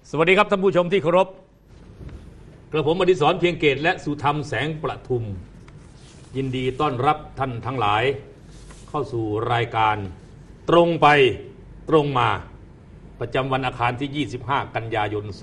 สวัสดีครับท่านผู้ชมที่เคารพกระผมอดิศรเพียงเกตและสุธรรมแสงประทุมยินดีต้อนรับท่านทั้งหลายเข้าสู่รายการตรงไปตรงมาประจำวันอังคารที่25กันยายน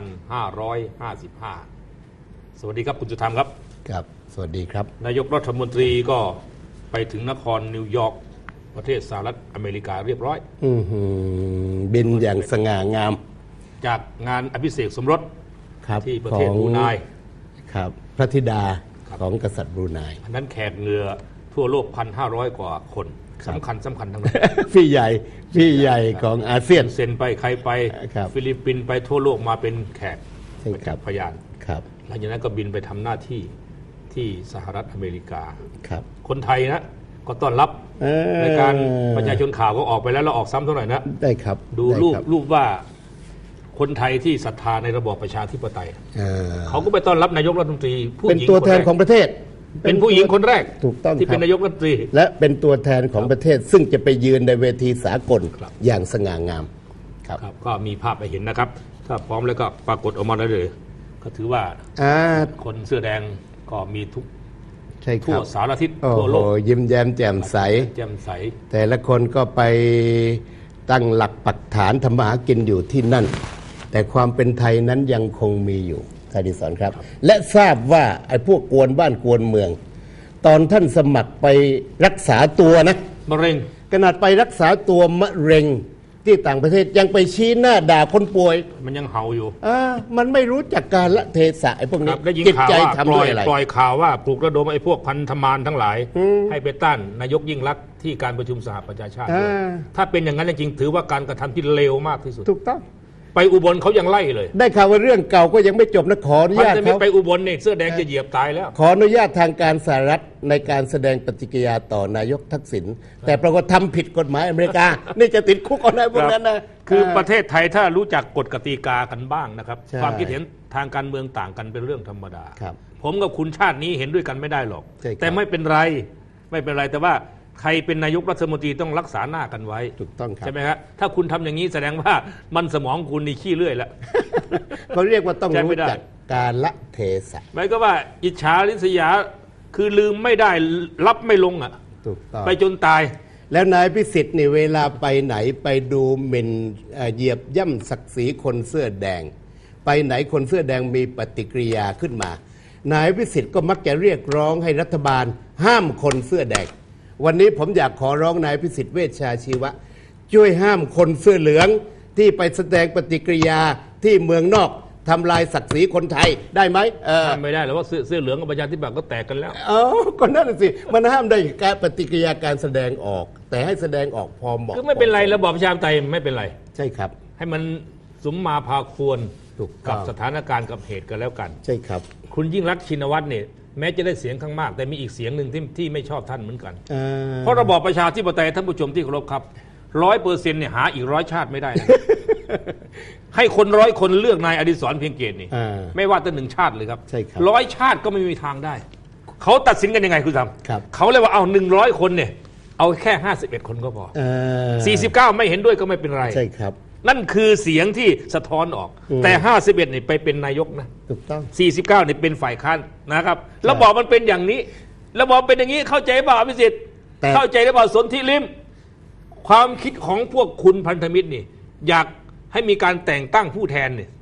2555สวัสดีครับคุณสุธรรมครับครับสวัสดีครับนายกรัฐมนตรีก็ไปถึงนครนิวยอร์กประเทศสหรัฐอเมริกาเรียบร้อยบินอย่างสง่างามจากงานอภิเษกสมรสที่ประเทศบรูไนครับพระธิดาของกษัตริย์บรูไนอันนั้นแขกเรือทั่วโลก 1,500 กว่าคนสำคัญทั้งนั้นพี่ใหญ่ของอาเซียนเซ็นไปใครไปฟิลิปปินส์ไปทั่วโลกมาเป็นแขกพยานหลังจากนั้นก็บินไปทำหน้าที่ที่สหรัฐอเมริกาคนไทยนะก็ต้อนรับในการประชาชนข่าวก็ออกไปแล้วเราออกซ้ำเท่าไหร่นะได้ครับดูรูปว่าคนไทยที่ศรัทธาในระบอบประชาธิปไตยเขาก็ไปต้อนรับนายกรัฐมนตรีผู้หญิงเป็นตัวแทนของประเทศเป็นผู้หญิงคนแรกถูกต้องที่เป็นนายกรัฐมนตรีและเป็นตัวแทนของประเทศซึ่งจะไปยืนในเวทีสากลอย่างสง่างามครับก็มีภาพไปเห็นนะครับถ้าพร้อมแล้วก็ปรากฏออกมาได้เลยก็ถือว่าคนเสื้อแดงก็มีทั่วสารทิศทั่วโลกยิ้มแย้มแจ่มใสแต่ละคนก็ไปตั้งหลักปักฐานทำมาหากินอยู่ที่นั่นแต่ความเป็นไทยนั้นยังคงมีอยู่ท่านดิศรครับและทราบว่าไอ้พวกกวนบ้านกวนเมืองตอนท่านสมัครไปรักษาตัวนะมะเร็งขนาดไปรักษาตัวมะเร็งที่ต่างประเทศยังไปชี้หน้าด่าคนป่วยมันยังเห่าอยู่มันไม่รู้จักการละเทศะไอ้พวกนี้จิตใจทำด้วยอะไรปล่อยข่าวว่าปลุกระดมไอ้พวกพันธมารทั้งหลายให้ไปต้านนายกยิ่งลักษณ์ที่การประชุมสหประชาชาติถ้าเป็นอย่างนั้นจริงถือว่าการกระทำที่เลวมากที่สุดถูกต้องไปอุบลเขายังไล่เลยได้ข่าวว่าเรื่องเก่าก็ยังไม่จบนะขออนุญาตเขาไปอุบลเนี่ยเสื้อแดงจะเหยียบตายแล้วขออนุญาตทางการสหรัฐในการแสดงปฏิกิริยาต่อนายกทักษิณแต่ปรากฏทำผิดกฎหมายอเมริกานี่จะติดคุกเอาได้พวกนั้นนะคือประเทศไทยถ้ารู้จักกฎกติกากันบ้างนะครับความคิดเห็นทางการเมืองต่างกันเป็นเรื่องธรรมดาผมกับคุณชาตินี้เห็นด้วยกันไม่ได้หรอกแต่ไม่เป็นไรแต่ว่าใครเป็นนายกรัฐมนตรีต้องรักษาหน้ากันไว้ถูกต้องครับใช่ไหมครับถ้าคุณทำอย่างนี้แสดงว่ามันสมองคุณนี่ขี้เลื่อยแล้วเขาเรียกว่าต้องรู้จักการละเทศะหมายก็ว่าอิจฉาริษยาคือลืมไม่ได้รับไม่ลงอ่ะถูกต้องไปจนตายแล้วนายพิสิทธิ์นี่เวลาไปไหนไปดูหมิ่นเหยียบย่ำศักดิ์ศรีคนเสื้อแดงไปไหนคนเสื้อแดงมีปฏิกิริยาขึ้นมานายพิสิทธิ์ก็มักจะเรียกร้องให้รัฐบาลห้ามคนเสื้อแดงวันนี้ผมอยากขอร้องนายพิสิทธิ์เวชชาชีวะช่วยห้ามคนเสื้อเหลืองที่ไปแสดงปฏิกิริยาที่เมืองนอกทำลายศักดิ์ศรีคนไทยได้ไหมไม่ได้หรอกว่าเสื้อเหลืองกับประชาธิปัตย์ก็แตกกันแล้วก็นั่นสิมันห้ามได้การปฏิกิริยาการแสดงออกแต่ให้แสดงออกพอเหมาะคือไม่เป็นไรระบอบประชาธิปไตยไม่เป็นไรใช่ครับให้มันสมมาพาควรกับสถานการณ์กับเหตุกันแล้วกันใช่ครับคุณยิ่งรักษณ์ชินวัตรเนี่ยแม้จะได้เสียงข้างมากแต่มีอีกเสียงหนึ่งที่ไม่ชอบท่านเหมือนกันเพราะระบอบประชาธิปไตยท่านผู้ชมที่เคารพครับ 100% เนี่ยหาอีก100 ชาติไม่ได้นะ ให้คน100 คนเลือกนายอดิศรเพียงเกตนี่ไม่ว่าแต่1 ชาติเลยครับ100 ชาติก็ไม่มีทางได้เขาตัดสินกันยังไงคุณทำเขาเลยว่าเอา100 คนเนี่ยเอาแค่51 คนก็พอ49ไม่เห็นด้วยก็ไม่เป็นไรใช่ครับนั่นคือเสียงที่สะท้อนออกแต่51นี่ไปเป็นนายกนะถูกต้อง 49นี่เป็นฝ่ายค้านนะครับระบอบมันเป็นอย่างนี้ระบอบเป็นอย่างนี้เข้าใจเปล่าอภิสิทธิ์เข้าใจหรือเปล่าสนธิลิ้มความคิดของพวกคุณพันธมิตรนี่อยากให้มีการแต่งตั้งผู้แทนนี่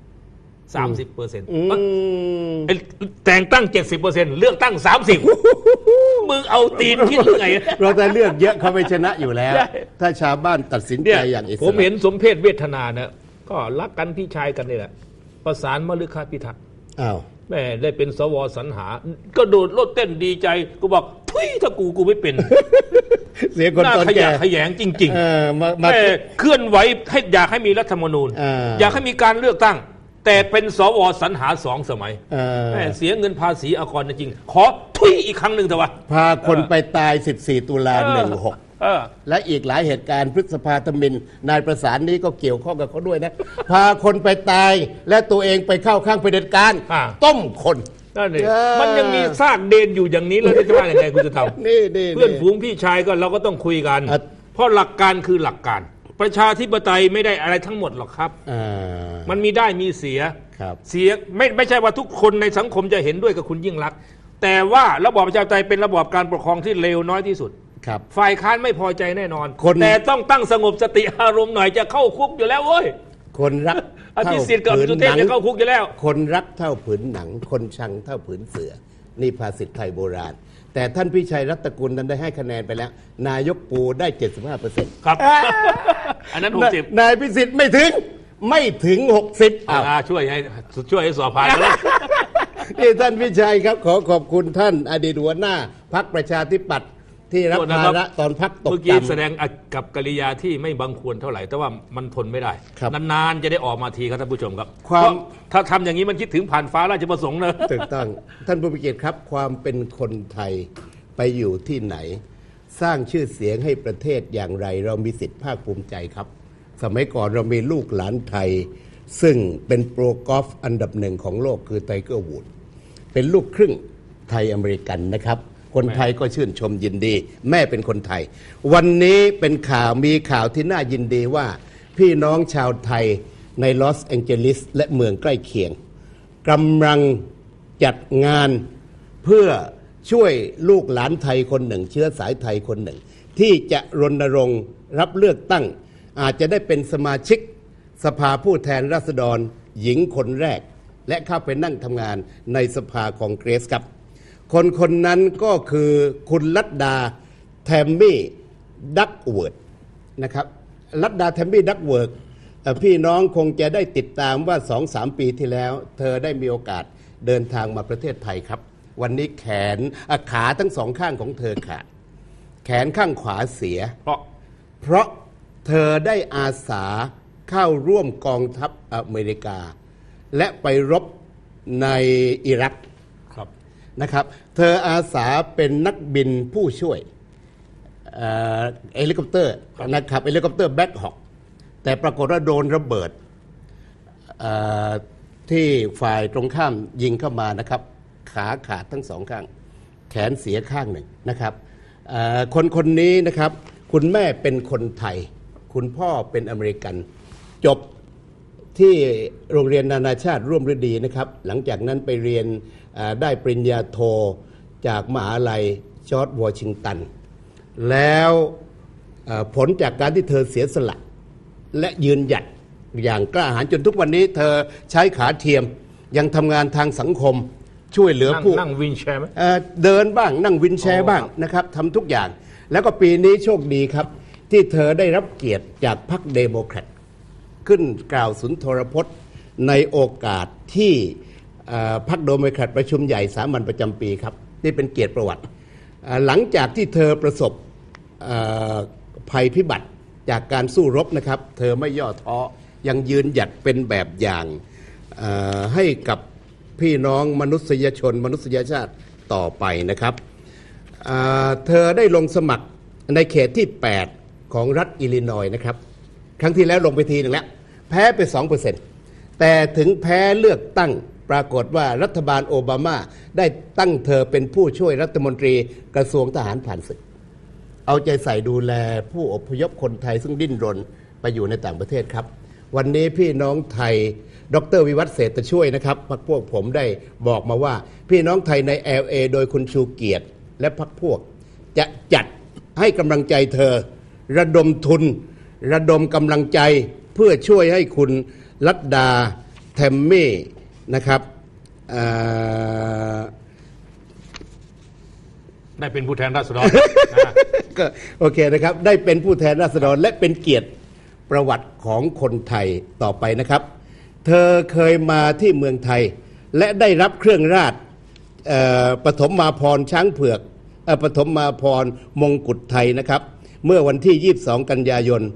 30%แต่งตั้ง 70% เลือกตั้ง 30มึงเอาตีนคิดหรือไงเราจะเลือกเยอะเขาไม่ชนะอยู่แล้วถ้าชาวบ้านตัดสินใจอย่างอิสระผมเห็นสมเพชเวทนานะก็รักกันพี่ชายกันนี่แหละประสานมฤคพิทักษ์แม่ได้เป็นสวสรรหาก็โดดโลดเต้นดีใจกูบอกทุยถ้ากูไม่เป็นเสียคนตอนแก่ขยงจริงๆแม่เคลื่อนไหวให้อยากให้มีรัฐธรรมนูญอยากให้มีการเลือกตั้งแต่เป็นสวสรรหา2 สมัยเสียเงินภาษีอากรจริงขอทุยอีกครั้งหนึ่งเถอะวะพาคนไปตาย14 ตุลา16และอีกหลายเหตุการณ์พฤษภาธมิฬนายประสานนี้ก็เกี่ยวข้องกับเขาด้วยนะพาคนไปตายและตัวเองไปเข้าข้างเผด็จการต้มคนนั่นเองมันยังมีซากเดนอยู่อย่างนี้แล้วจะว่าอย่างไรคุณจะทำเพื่อนฝูงพี่ชายก็เราก็ต้องคุยกันเพราะหลักการคือหลักการประชาธิปไตยไม่ได้อะไรทั้งหมดหรอกครับมันมีได้มีเสียเสียไม่ใช่ว่าทุกคนในสังคมจะเห็นด้วยกับคุณยิ่งลักษณ์แต่ว่าระบอบประชาธิปไตยเป็นระบอบการปกครองที่เลวน้อยที่สุดฝ่ายค้านไม่พอใจแน่นอนแต่ต้องตั้งสงบสติอารมณ์หน่อยจะเข้าคุกอยู่แล้วเว้ยคนรักอภิสิทธิ์กับสุเทพจะเข้าคุกอยู่แล้วคนรักเท่าผืนหนังคนชังเท่าผืนเสือนี่ภาษิตไทยโบราณแต่ท่านพิชัยรัตนกุลนั้นได้ให้คะแนนไปแล้วนายกปูได้ 75% ครับอันนั้น60 นายพิสิทธิ์ไม่ถึง60 ช่วยให้สอบผ่านแล้วนี่ท่านพิชัยครับขอบคุณท่านอดีตหัวหน้าพรรคประชาธิปัตย์ที่รับภาระตอนพักตกต่ำเมื่อกี้แสดงกับกริยาที่ไม่บังควรเท่าไหร่แต่ว่ามันทนไม่ได้นานๆจะได้ออกมาทีครับท่านผู้ชมครับถ้าทำอย่างนี้มันคิดถึงผ่านฟ้าราชประสงค์นะถูกต้องท่านผู้มีเกียรติครับความเป็นคนไทยไปอยู่ที่ไหนสร้างชื่อเสียงให้ประเทศอย่างไรเรามีสิทธิภาคภูมิใจครับสมัยก่อนเรามีลูกหลานไทยซึ่งเป็นโปรกอล์ฟอันดับหนึ่งของโลกคือไทเกอร์วูดเป็นลูกครึ่งไทยอเมริกันนะครับคนไทยก็ชื่นชมยินดีแม่เป็นคนไทยวันนี้เป็นมีข่าวที่น่ายินดีว่าพี่น้องชาวไทยในลอสแองเจลิสและเมืองใกล้เคียงกำลังจัดงานเพื่อช่วยลูกหลานไทยคนหนึ่งเชื้อสายไทยคนหนึ่งที่จะรณรงค์รับเลือกตั้งอาจจะได้เป็นสมาชิกสภาผู้แทนราษฎรหญิงคนแรกและเข้าไปนั่งทำงานในสภาคองเกรสครับคนนั้นก็คือคุณลัดดาแทมมี่ดักเวิร์ดนะครับลัดดาแทมมี่ดักเวิร์ดพี่น้องคงจะได้ติดตามว่า 2-3 ปีที่แล้วเธอได้มีโอกาสเดินทางมาประเทศไทยครับวันนี้ขาทั้งสองข้างของเธอขาดแขนข้างขวาเสียเพราะเธอได้อาสาเข้าร่วมกองทัพอเมริกาและไปรบในอิรักนะครับเธออาสาเป็นนักบินผู้ช่วยเฮลิคอปเตอร์นะครับเฮลิคอปเตอร์แบ็คฮอคแต่ปรากฏว่าโดนระเบิดที่ฝ่ายตรงข้ามยิงเข้ามานะครับขาขาดทั้งสองข้างแขนเสียข้างหนึ่งนะครับคนนี้นะครับคุณแม่เป็นคนไทยคุณพ่อเป็นอเมริกันจบที่โรงเรียนนานาชาติร่วมฤดีนะครับหลังจากนั้นไปเรียนได้ปริญญาโทจากมหาลัยจอร์จวอชิงตันแล้วผลจากการที่เธอเสียสละและยืนหยัดอย่างกล้าหาญจนทุกวันนี้เธอใช้ขาเทียมยังทำงานทางสังคมช่วยเหลือผู้นั่งวินแชร์ไหมเดินบ้างนั่งวินแชร์บ้างนะครับทำทุกอย่างแล้วก็ปีนี้โชคดีครับที่เธอได้รับเกียรติจากพรรคเดโมแครตขึ้นกล่าวสุนทรพจน์ในโอกาสที่พรรคเดโมแครตประชุมใหญ่สามัญประจำปีครับนี่เป็นเกียรติประวัติหลังจากที่เธอประสบภัยพิบัติจากการสู้รบนะครับเธอไม่ย่อท้อยังยืนหยัดเป็นแบบอย่างให้กับพี่น้องมนุษยชนมนุษยชาติต่อไปนะครับเธอได้ลงสมัครในเขตที่8ของรัฐอิลลินอยส์นะครับครั้งที่แล้วลงไปทีหนึ่งแล้วแพ้ไป 2% แต่ถึงแพ้เลือกตั้งปรากฏว่ารัฐบาลโอบามาได้ตั้งเธอเป็นผู้ช่วยรัฐมนตรีกระทรวงทหารผ่านศึกเอาใจใส่ดูแลผู้อพยพคนไทยซึ่งดิ้นรนไปอยู่ในต่างประเทศครับวันนี้พี่น้องไทยดร.วิวัฒน์เศรษฐช่วยนะครับพรรคพวกผมได้บอกมาว่าพี่น้องไทยใน LA โดยคุณชูเกียรติและพรรคพวกจะจัดให้กำลังใจเธอระดมทุนระดมกำลังใจเพื่อช่วยให้คุณลัดดาแทมมี่นะครับได้เป็นผู้แทนราษฎรก็โอเคนะครับได้เป็นผู้แทนราษฎรและเป็นเกียรติประวัติของคนไทยต่อไปนะครับเธอเคยมาที่เมืองไทยและได้รับเครื่องราชปฐมมาภรณ์ช้างเผือกปฐมมาภรณ์มงกุฎไทยนะครับเมื่อวันที่22กันยายน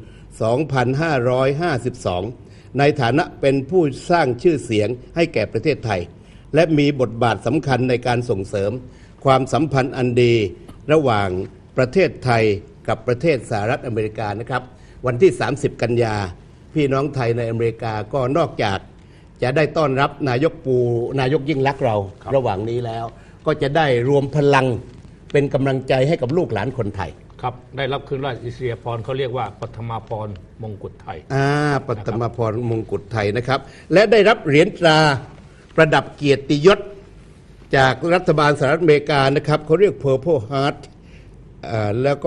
2552ในฐานะเป็นผู้สร้างชื่อเสียงให้แก่ประเทศไทยและมีบทบาทสำคัญในการส่งเสริมความสัมพันธ์อันดีระหว่างประเทศไทยกับประเทศสหรัฐอเมริกานะครับวันที่30กันยาพี่น้องไทยในอเมริกาก็นอกจากจะได้ต้อนรับนายกยิ่งลักษณ์เราระหว่างนี้แล้วก็จะได้รวมพลังเป็นกำลังใจให้กับลูกหลานคนไทยครับได้รับคืนราชอิสริยาภรณ์เขาเรียกว่าปฐมาภรณ์มงกุฎไทยปฐมาภรณ์มงกุฎไทยนะครับและได้รับเหรียญตราประดับเกียรติยศจากรัฐบาลสหรัฐอเมริกานะครับเขาเรียก Purple Heart แล้วก็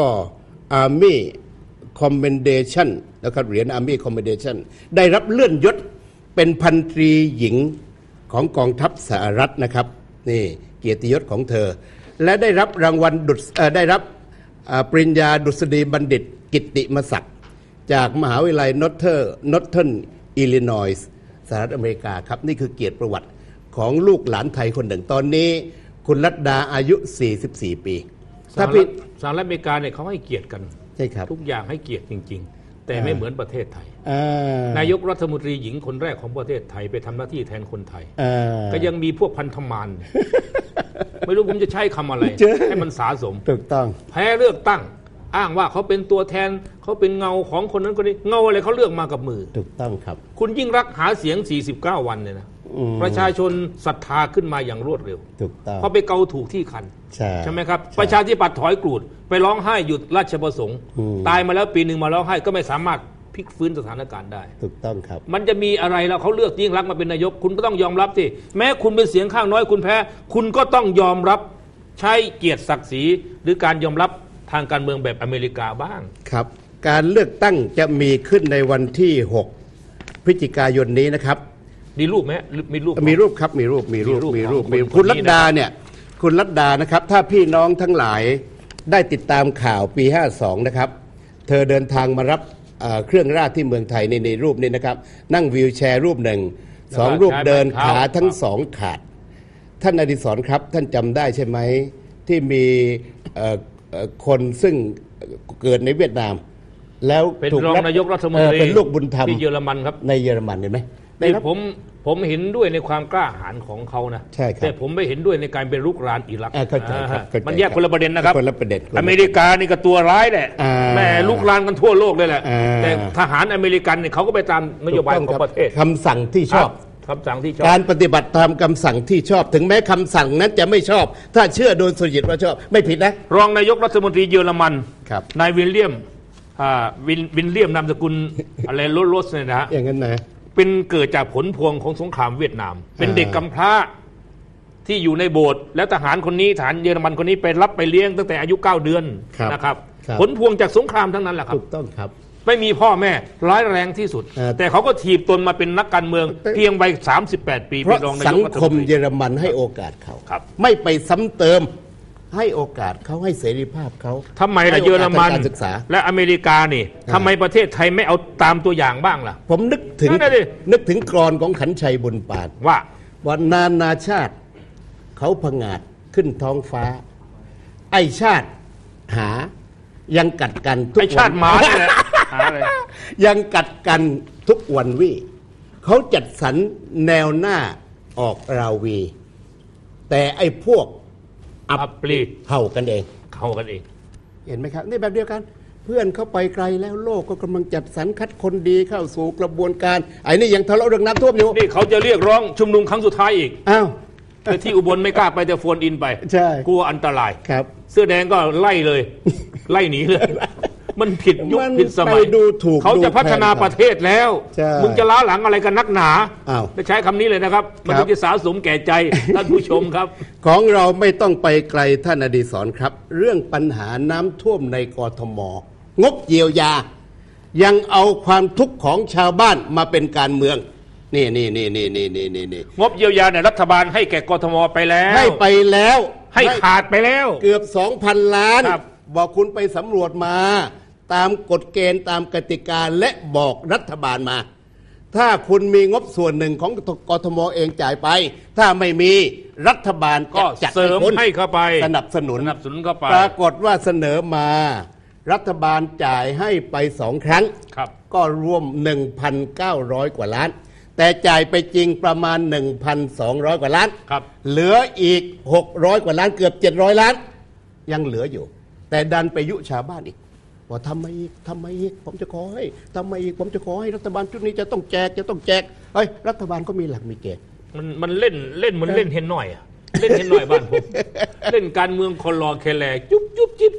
Army Commendation นะครับเหรียญ Army Commendation ได้รับเลื่อนยศเป็นพันตรีหญิงของกองทัพสหรัฐนะครับนี่เกียรติยศของเธอและได้รับรางวัลได้รับปริญญาดุษฎีบัณฑิตกิตติมศักดิ์จากมหาวิทยาลัยนอร์เทิร์นอิลลินอยส์สหรัฐอเมริกาครับนี่คือเกียรติประวัติของลูกหลานไทยคนหนึ่งตอนนี้คุณรัตดาอายุ44ปีสหรัฐอเมริกาเนี่ยเขาให้เกียรติกันใช่ครับทุกอย่างให้เกียรติจริงๆแต่ไม่เหมือนประเทศไทยนายกรัฐมนตรีหญิงคนแรกของประเทศไทยไปทำหน้าที่แทนคนไทยก็ยังมีพวกพันธมารไม่รู้ผมจะใช้คำอะไรให้มันสาสมถูกต้องแพ้เลือกตั้งอ้างว่าเขาเป็นตัวแทนเขาเป็นเงาของคนนั้นคนนี้เงาอะไรเขาเลือกมากับมือถูกต้องครับคุณยิ่งรักหาเสียง49วันเนี่ยนะประชาชนศรัทธาขึ้นมาอย่างรวดเร็วถูกต้องเพราะไปเกาถูกที่คันใช่ไหมครับประชาธิปัตย์ถอยกรูดไปร้องไห้หยุดราชประสงค์ตายมาแล้วปีหนึ่งมาร้องไห้ก็ไม่สามารถพลิกฟื้นสถานการณ์ได้ถูกต้องครับมันจะมีอะไรแล้วเขาเลือกยิ่งรักมาเป็นนายกคุณก็ต้องยอมรับที่แม้คุณเป็นเสียงข้างน้อยคุณแพ้คุณก็ต้องยอมรับใช้เกียรติศักดิ์ศรีหรือการยอมรับทางการเมืองแบบอเมริกาบ้างครับการเลือกตั้งจะมีขึ้นในวันที่6พฤศจิกายนนี้นะครับมีรูปไหมมีรูปครับมีรูปคุณรัตดาเนี่ยคุณรัตดานะครับถ้าพี่น้องทั้งหลายได้ติดตามข่าวปี52นะครับเธอเดินทางมารับเครื่องราชที่เมืองไทยในรูปนี้นะครับนั่งวีลแชร์รูปหนึ่ง2รูปเดินขาทั้ง2ขาดท่านอดิศรครับท่านจำได้ใช่ไหมที่มีคนซึ่งเกิดในเวียดนามแล้วเป็นรองนายกรัฐมนตรีเป็นลูกบุญธรรมที่เยอรมันครับในเยอรมันเห็นไหมผมเห็นด้วยในความกล้าหาญของเขานะแต่ผมไม่เห็นด้วยในการเป็นลุกรานอิรักมันแยกคนละประเด็นนะครับคนละประเด็นอเมริกานี่ก็ตัวร้ายแหละแม่ลุกรานกันทั่วโลกเลยแหละแต่ทหารอเมริกันเนี่ยเขาก็ไปตามนโยบายของประเทศคำสั่งที่ชอบการปฏิบัติตามคำสั่งที่ชอบถึงแม้คำสั่งนั้นจะไม่ชอบถ้าเชื่อโดยสุจริตว่าชอบไม่ผิดนะรองนายกรัฐมนตรีเยอรมันนายวิลเลียมนามสกุลอะไรโรสเนี่ยนะฮะอย่างนั้นนะเป็นเกิดจากผลพวงของสงครามเวียดนามเป็นเด็กกำพร้าที่อยู่ในโบสถ์แล้วทหารคนนี้ทหารเยอรมันคนนี้ไปรับไปเลี้ยงตั้งแต่อายุ9 เดือนนะครับผลพวงจากสงครามทั้งนั้นแหละครับถูกต้องครับไม่มีพ่อแม่ร้ายแรงที่สุดแต่เขาก็ถีบตนมาเป็นนักการเมืองเพียงวัย38 ปีเพราะสังคมเยอรมันให้โอกาสเขาไม่ไปซ้ำเติมให้โอกาสเขาให้เสรีภาพเขาทำไมล่ะเยอรมันและอเมริกานี่ทำไมประเทศไทยไม่เอาตามตัวอย่างบ้างล่ะผมนึกถึงกลอนของขันชัยบุญปาดว่านานาชาติเขาผงาดขึ้นท้องฟ้าไอชาติหายังกัดกันทุกวันไอชาติหมาเนี่ยยังกัดกันทุกวันวิเขาจัดสรรแนวหน้าออกราวีแต่ไอพวกอับปรีเห่ากันเองเห็นไหมครับนี่แบบเดียวกันเพื่อนเขาไปไกลแล้วโลกก็กำลังจัดสรรคัดคนดีเข้าสู่กระบวนการไอ้นี่ยังทะเลาะเรื่องน้ำท่วมอยู่นี่เขาจะเรียกร้องชุมนุมครั้งสุดท้ายอีกอ้าวแต่ที่อุบลไม่กล้าไปแต่โฟนอินไปใช่กลัวอันตรายครับเสื้อแดงก็ไล่เลยไล่หนีเลยมันผิดยุคผิดสมัยเขาจะพัฒนาประเทศแล้วมึงจะล้าหลังอะไรกันนักหนาจะใช้คำนี้เลยนะครับมันจะสะสมแก่ใจท่านผู้ชมครับของเราไม่ต้องไปไกลท่านอดิศรครับเรื่องปัญหาน้ำท่วมในกทมงบเยียวยายังเอาความทุกข์ของชาวบ้านมาเป็นการเมืองนี่งบเยียวยาเนี่ยรัฐบาลให้แก่กทมไปแล้วให้ขาดไปแล้วเกือบ 2,000 ล้านบอกคุณไปสำรวจมาตามกฎเกณฑ์ตามกติกาและบอกรัฐบาลมาถ้าคุณมีงบส่วนหนึ่งของกทมเองจ่ายไปถ้าไม่มีรัฐบาลก็จัดเสริมให้เข้าไปสนับสนุนเข้าไปปรากฏว่าเสนอมารัฐบาลจ่ายให้ไป2 ครั้งก็รวม 1,900 กว่าล้านแต่จ่ายไปจริงประมาณ 1,200 กว่าล้านเหลืออีก600 กว่าล้านเกือบ700 ล้านยังเหลืออยู่แต่ดันไปยุชาวบ้านอีกว่าทำไมอีกผมจะขอให้รัฐบาลชุดนี้จะต้องแจกเฮ้ยรัฐบาลก็มีหลักมีเกณฑ์มันเล่นมันเล่นเห็นหน่อยเล่นเห็นหน่อยบ้านผมเล่นการเมืองคนรอแคแลจุ๊บ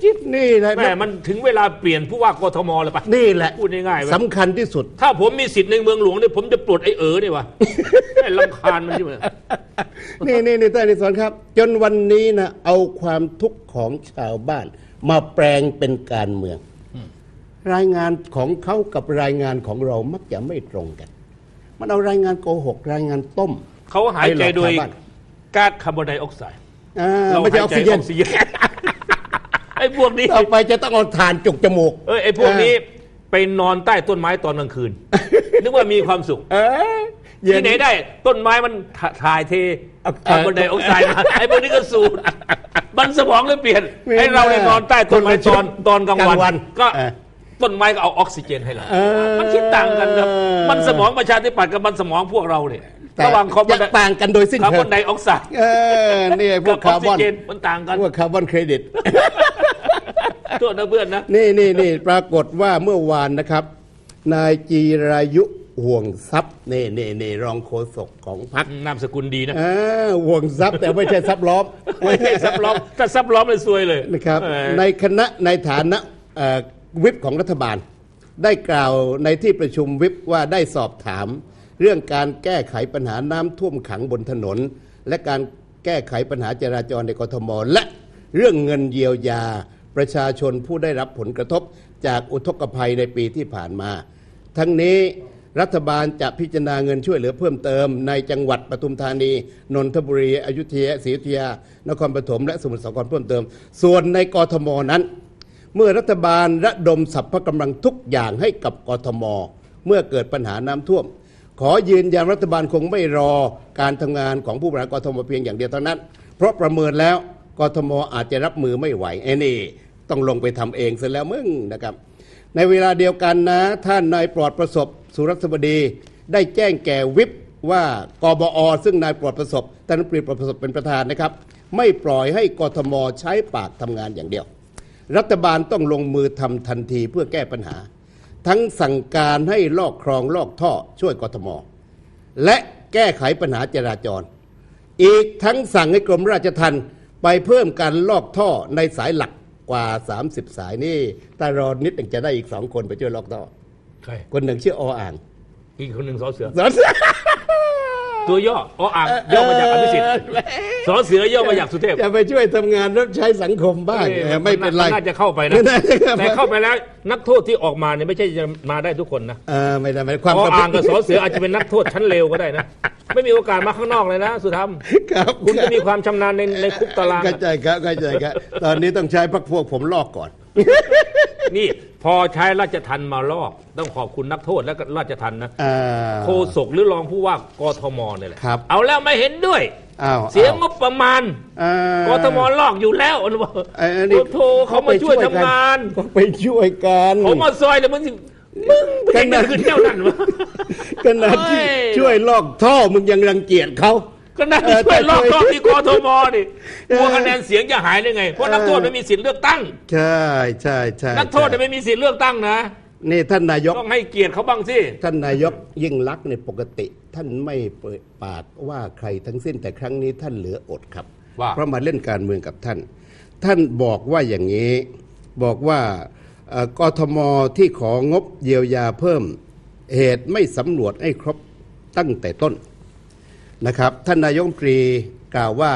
จิ๊บนี่แหละแม่มันถึงเวลาเปลี่ยนผู้ว่ากทมแล้วปะนี่แหละพูดง่ายๆสำคัญที่สุดถ้าผมมีสิทธิ์ในเมืองหลวงเนี่ยผมจะปลดไอ้เนี่ยวะไอ้รำคาญมันใช่ไหมนี่ท่านนิสรครับจนวันนี้นะเอาความทุกข์ของชาวบ้านมาแปลงเป็นการเมืองรายงานของเขากับรายงานของเรามักจะไม่ตรงกันมันเอารายงานโกหกรายงานต้มเขาหายใจโดยก๊าซคาร์บอนไดออกไซด์ไม่ใช่ออกซิเจนไอ้พวกนี้ต่อไปจะต้องเอาถ่านจุกจมูกไอ้พวกนี้ไปนอนใต้ต้นไม้ตอนกลางคืนนึกว่ามีความสุขที่ไหนได้ต้นไม้มันถ่ายเทคาร์บอนไดออกไซด์มาไอ้พวกนี้ก็สูดมันสมองเลยเปลี่ยนให้เราได้นอนใต้ต้นไม้ตอนกลางวันก็ต้นไม้ก็เอาออกซิเจนให้เรามันคิดต่างกันครับมันสมองประชาธิปัตย์กับมันสมองพวกเราเนี่ยระหว่างคาร์บอนต่างกันโดยสิ้นเชิงคาร์บอนไดออกไซด์นี่พวกคาร์บอนมันต่างกันพวกคาร์บอนเครดิตโทษนะเพื่อนนะนี่ปรากฏว่าเมื่อวานนะครับนายจีรายุห่วงทรัพย์นี่รองโฆษกของพรรคนามสกุลดีนะห่วงทรัพย์แต่ไม่ใช่ทรัพย์ล้อมไม่ใช่ทรัพย์ล้อมถ้าทรัพย์ล้อมเลยซวยเลยนะครับในฐานะวิปของรัฐบาลได้กล่าวในที่ประชุมวิปว่าได้สอบถามเรื่องการแก้ไขปัญหาน้ำท่วมขังบนถนนและการแก้ไขปัญหาจราจรในกทมและเรื่องเงินเยียวยาประชาชนผู้ได้รับผลกระทบจากอุทกภัยในปีที่ผ่านมาทั้งนี้รัฐบาลจะพิจารณาเงินช่วยเหลือเพิ่มเติมในจังหวัดปทุมธานีนนทบุรีอยุธยาศรีอยุธยานครปฐมและสมุทรสาครเพิ่มเติมส่วนในกทมนั้นเมื่อรัฐบาลระดมสรรพกำลังทุกอย่างให้กับกทมเมื่อเกิดปัญหาน้ำท่วมขอยืนยันรัฐบาลคงไม่รอการทำงานของผู้บริหารกทมเพียงอย่างเดียวเท่านั้นเพราะประเมินแล้วกทมอาจจะรับมือไม่ไหวนี่ต้องลงไปทำเองเสร็จแล้วมึงนะครับในเวลาเดียวกันนะท่านนายปลอดประสบสุรักษบดีได้แจ้งแก่วิปว่ากบอซึ่งนายปลอดประสบท่านรัฐมนตรีปลอดประสบเป็นประธานนะครับไม่ปล่อยให้กทมใช้ปากทำงานอย่างเดียวรัฐบาลต้องลงมือทำทันทีเพื่อแก้ปัญหาทั้งสั่งการให้ลอกคลองลอกท่อช่วยกทมและแก้ไขปัญหาจราจรอีกทั้งสั่งให้กรมราชทัณฑ์ไปเพิ่มการลอกท่อในสายหลักกว่า30สายนี่ตารอนิดหนึ่งจะได้อีก2คนไปช่วยลอกท่อคนหนึ่งชื่ออ่างอีกคนหนึ่งสอเสือตัวย่ออ่างย่อมาจากอภิสิทธิ์สอเสือย่อมาจากสุเทพจะไปช่วยทำงานรับใช้สังคมบ้างไม่เป็นไรน่าจะเข้าไปนะแต่เข้าไปแล้วนักโทษที่ออกมาเนี่ยไม่ใช่จะมาได้ทุกคนนะไม่ได้ความอ่างกับสอเสืออาจจะเป็นนักโทษชั้นเลวก็ได้นะไม่มีโอกาสมาข้างนอกเลยนะสุธรรมคุณจะมีความชำนาญในคุกตารางเข้าใจครับตอนนี้ต้องใช้พรรคพวกผมลอกก่อนนี่พอใช้ราชทัณฑ์มาลอกต้องขอบคุณนักโทษและราชทัณฑ์นะโฆษกหรือรองผู้ว่ากทมเนี่ยแหละเอาแล้วไม่เห็นด้วยเสียงบประมาณกทมลอกอยู่แล้วโทรเขามาช่วยทำงานเขาไปช่วยกันเขามาซอยเลยมึงขนาดขึ้นเท่านั้นวะขนาดที่ช่วยลอกท่อมึงยังรังเกียจเขาก็น่าจะช่วยลอกท่อที่กทมดิกลัวคะแนนเสียงจะหายได้ไงเพราะนักโทษไม่มีสิทธิ์เลือกตั้งใช่นักโทษไม่มีสิทธิ์เลือกตั้งนะนี่ท่านนายกต้องให้เกียรติเขาบ้างสิท่านนายกยิ่งลักษณ์ในปกติท่านไม่เปิดปากว่าใครทั้งสิ้นแต่ครั้งนี้ท่านเหลืออดครับเพราะมาเล่นการเมืองกับท่านบอกว่าอย่างนี้บอกว่ากทมที่ของบเยียวยาเพิ่มเหตุไม่สำรวจให้ครบตั้งแต่ต้นนะครับท่านนายกรัฐมนตรีกล่าวว่า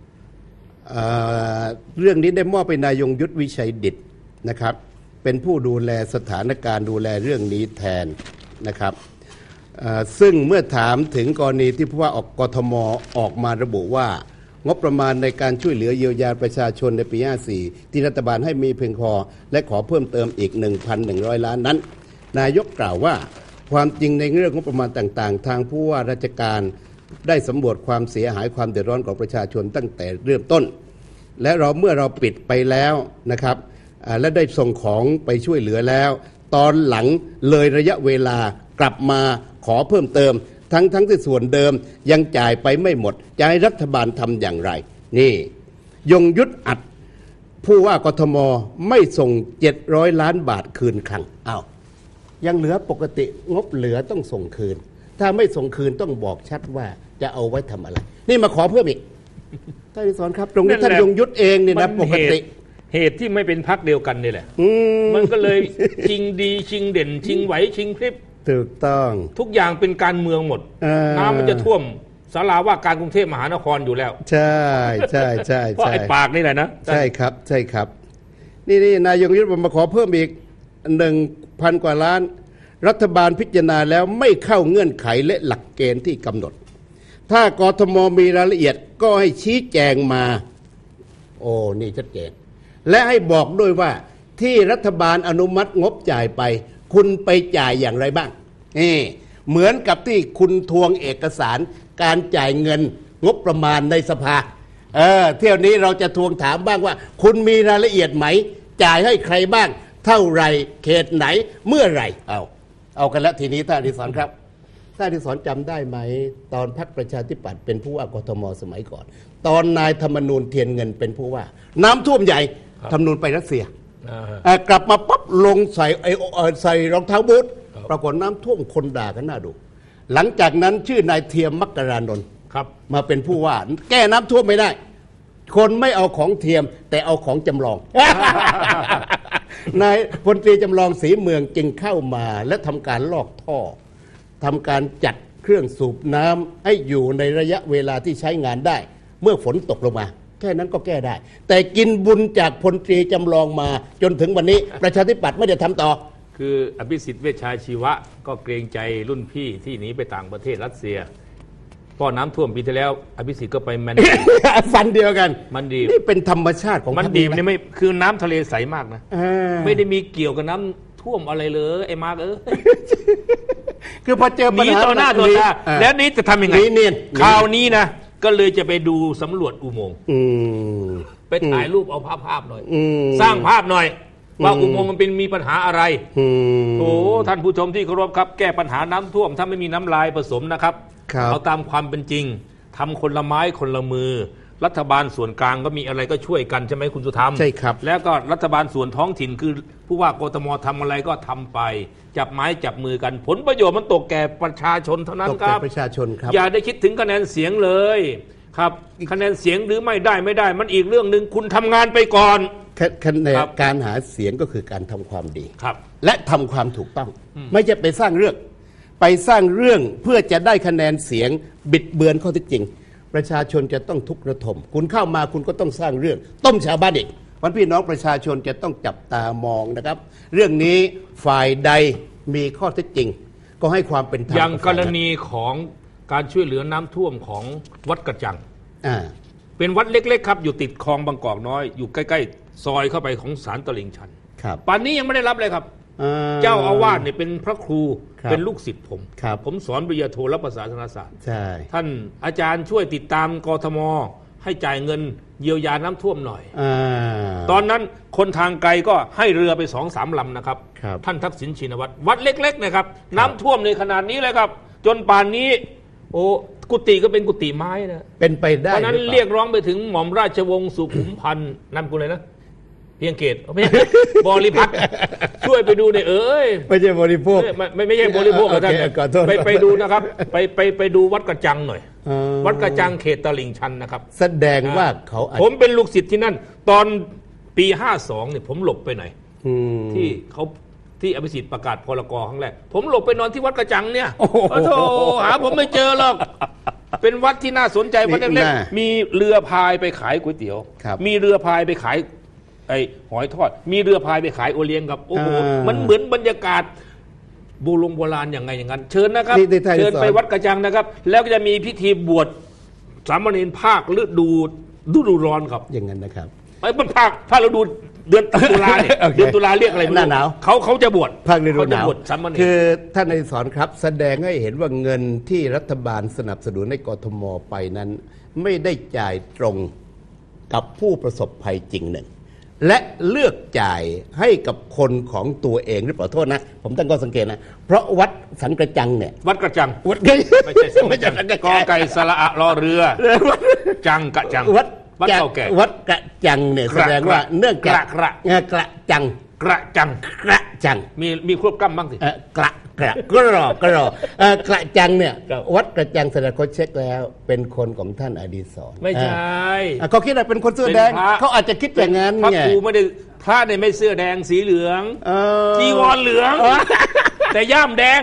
เรื่องนี้ได้มอบไปนายยงยุทธวิชัยดิษฐ์นะครับเป็นผู้ดูแลสถานการณ์ดูแลเรื่องนี้แทนนะครับซึ่งเมื่อถามถึงกรณีที่ผู้ว่ากทมออกมาระบุว่างบประมาณในการช่วยเหลือเยียวยาประชาชนในปี54ที่รัฐบาลให้มีเพียงพอและขอเพิ่มเติมอีก 1,100 ล้านนั้นนายกกล่าวว่าความจริงในเรื่องงบประมาณต่างๆทางผู้ว่าราชการได้สำรวจความเสียหายความเดือดร้อนของประชาชนตั้งแต่เริ่มต้นและเมื่อเราปิดไปแล้วนะครับและได้ส่งของไปช่วยเหลือแล้วตอนหลังเลยระยะเวลากลับมาขอเพิ่มเติมทั้งที่ส่วนเดิมยังจ่ายไปไม่หมดจะให้รัฐบาลทำอย่างไรนี่ยงยุทธอัดผู้ว่ากทมไม่ส่ง700 ล้านบาทคืนคลังยังเหลือปกติงบเหลือต้องส่งคืนถ้าไม่ส่งคืนต้องบอกชัดว่าจะเอาไว้ทำอะไรนี่มาขอเพิ่มอีกท่านสอนครับตรงนี้ท่านยงยุทธเองเนี่ยนะปกติเหตุที่ไม่เป็นพรรคเดียวกันนี่แหละมันก็เลยชิงดีชิงเด่นชิงไหวชิงพริบถูกต้องทุกอย่างเป็นการเมืองหมดน้ำมันจะท่วมศาลาว่าการกรุงเทพมหานครอยู่แล้วใช่ใช่ใช่เพราะไอ้ปากนี่แหละนะใช่ครับใช่ครับนี่นายกยุทธมาขอเพิ่มอีก 1,000 กว่าล้านรัฐบาลพิจารณาแล้วไม่เข้าเงื่อนไขและหลักเกณฑ์ที่กำหนดถ้ากทมมีรายละเอียดก็ให้ชี้แจงมาโอ้นี่ชัดเจนและให้บอกด้วยว่าที่รัฐบาลอนุมัติงบจ่ายไปคุณไปจ่ายอย่างไรบ้างนี่เหมือนกับที่คุณทวงเอกสารการจ่ายเงินงบประมาณในสภาเที่ยวนี้เราจะทวงถามบ้างว่าคุณมีรายละเอียดไหมจ่ายให้ใครบ้างเท่าไรเขตไหนเมื่อไหร่เอากันแล้วทีนี้ท่านอดิศรครับท่านอดิศรจำได้ไหมตอนพรรคประชาธิปัตย์เป็นผู้ว่ากทมสมัยก่อนตอนนายธรรมนูญเทียนเงินเป็นผู้ว่าน้ำท่วมใหญ่ธรรมนูญไปรัสเซียกลับมาปั๊บลงใส่รองเท้าบูทปรากฏน้ำท่วมคนด่ากันน่าดูหลังจากนั้นชื่อนายเทียมมักกรานนท์มาเป็นผู้ว่าแก้น้ำท่วมไม่ได้คนไม่เอาของเทียมแต่เอาของจำลอง นายพลตรีจำลองศรีเมืองจึงเข้ามาและทำการลอกท่อทำการจัดเครื่องสูบน้ำให้อยู่ในระยะเวลาที่ใช้งานได้เมื่อฝนตกลงมาแค่นั้นก็แก้ได้แต่กินบุญจากพลตรีจำลองมาจนถึงวันนี้ประชาธิปัตย์ไม่ได้ทำต่อคืออภิสิทธิ์เวชชาชีวะก็เกรงใจรุ่นพี่ที่หนีไปต่างประเทศรัสเซียพอน้ำท่วมปีที่แล้วอภิสิทธิ์ก็ไปมันฟันเดียวกันมันดีนี่เป็นธรรมชาติของมันดีมันไม่คือน้ำทะเลใสมากนะไม่ได้มีเกี่ยวกับน้ำท่วมอะไรเลยไอ้มาร์กคือพอเจอปัญหาต่อหน้าต่อตาแล้วนี้จะทำยังไงคราวนี้นะก็เลยจะไปดูสำรวจอุโมงค์ไปถ่ายรูปเอาภาพหน่อยสร้างภาพหน่อยว่าอุโมงค์มันเป็นมีปัญหาอะไรโอ้ท่านผู้ชมที่เคารพครับแก้ปัญหาน้ำท่วมถ้าไม่มีน้ำลายผสมนะครับเอาตามความเป็นจริงทำคนละไม้คนละมือรัฐบาลส่วนกลางก็มีอะไรก็ช่วยกันใช่ไหมคุณสุธรรมใช่ครับแล้วก็รัฐบาลส่วนท้องถิ่นคือผู้ว่ากทมทำอะไรก็ทำไปจับไม้จับมือกันผลประโยชน์มันตกแก่ประชาชนเท่านั้นครับประชาชนครับอย่าได้คิดถึงคะแนนเสียงเลยครับคะแนนเสียงหรือไม่ได้มันอีกเรื่องหนึ่งคุณทำงานไปก่อนคะแนนการหาเสียงก็คือการทำความดีครับและทำความถูกต้องไม่จะไปสร้างเรื่องเพื่อจะได้คะแนนเสียงบิดเบือนข้อเท็จจริงประชาชนจะต้องทุกข์ระทมคุณเข้ามาคุณก็ต้องสร้างเรื่องต้มชาวบ้านอีกวันพี่น้องประชาชนจะต้องจับตามองนะครับเรื่องนี้ฝ่ายใดมีข้อเท็จจริงก็ให้ความเป็นธรรมอย่างกรณีของการช่วยเหลือน้ำท่วมของวัดกระจังเป็นวัดเล็กๆครับอยู่ติดคลองบางกอกน้อยอยู่ใกล้ๆซอยเข้าไปของศาลตลิ่งชันป่านนี้ยังไม่ได้รับเลยครับเจ้าอาวาสเนี่ยเป็นพระครูเป็นลูกศิษย์ผมสอนปริญญาโทและภาษาศาสตร์ท่านอาจารย์ช่วยติดตามกทมให้จ่ายเงินเยียวยาน้ำท่วมหน่อยตอนนั้นคนทางไกลก็ให้เรือไป 2-3 ลำนะครับท่านทักษิณชินวัตรวัดเล็กๆนะครับน้ำท่วมในขนาดนี้เลยครับจนป่านนี้โอ้กุฏิก็เป็นกุฏิไม้นะเป็นไปได้เพราะนั้นเรียกร้องไปถึงหม่อมราชวงศ์สุขุมพันธ์นำกูเลยนะเพียงเกตบริพัตรช่วยไปดูในไม่ใช่บริโภคไม่ใช่บริโภคท่านไปดูนะครับไปดูวัดกระจังหน่อยวัดกระจังเขตตลิ่งชันนะครับแสดงว่าเขาผมเป็นลูกศิษย์ที่นั่นตอนปี52เนี่ยผมหลบไปไหนที่อภิสิทธิ์ประกาศพรก.ครั้งแรกผมหลบไปนอนที่วัดกระจังเนี่ยโอ้โหหาผมไม่เจอหรอกเป็นวัดที่น่าสนใจวัดเล็กๆมีเรือพายไปขายก๋วยเตี๋ยวมีเรือพายไปขายไอ้หอยทอดมีเรือพายไปขายโอเลี้ยงครับโอ้โหมันเหมือนบรรยากาศโบราณอย่างไงอย่างนั้นเชิญนะครับเชิญไปวัดกระจังนะครับแล้วก็จะมีพิธีบวชสามเณรภาคฤดูร้อนครับอย่างนั้นนะครับไอ้มันภาคฤดูเดือนตุลาเนี่ยเดือนตุลาเรียกอะไรหน้าหนาวเขาจะบวชภาคฤดูหนาวคือท่านอดิศรครับแสดงให้เห็นว่าเงินที่รัฐบาลสนับสนุนในกทมไปนั้นไม่ได้จ่ายตรงกับผู้ประสบภัยจริงหนึ่งและเลือกจ่ายให้กับคนของตัวเองหรือเปล่าโทษนะผมตั้งข้อสังเกตนะเพราะวัดสันกระจังเนี่ยวัดกระจังไม่ใช่สันกระจังกอไก่สระอะรอเรือจังกระจังวัดเก่าแก่วัดกระจังเนี่ยแสดงว่าเนื่องจากกระจังมีควบกล้ำบ้างสิก็รอกระจังเนี่ยวัดกระจังแสดงเขาเช็คแล้วเป็นคนของท่านอดีศรไม่ใช่เขาคิดว่าเป็นคนเสื้อแดงเขาอาจจะคิดอย่างนั้นไงพระครูไม่ได้พระเนี่ยไม่เสื้อแดงสีเหลืองจีวรเหลืองแต่ย่ามแดง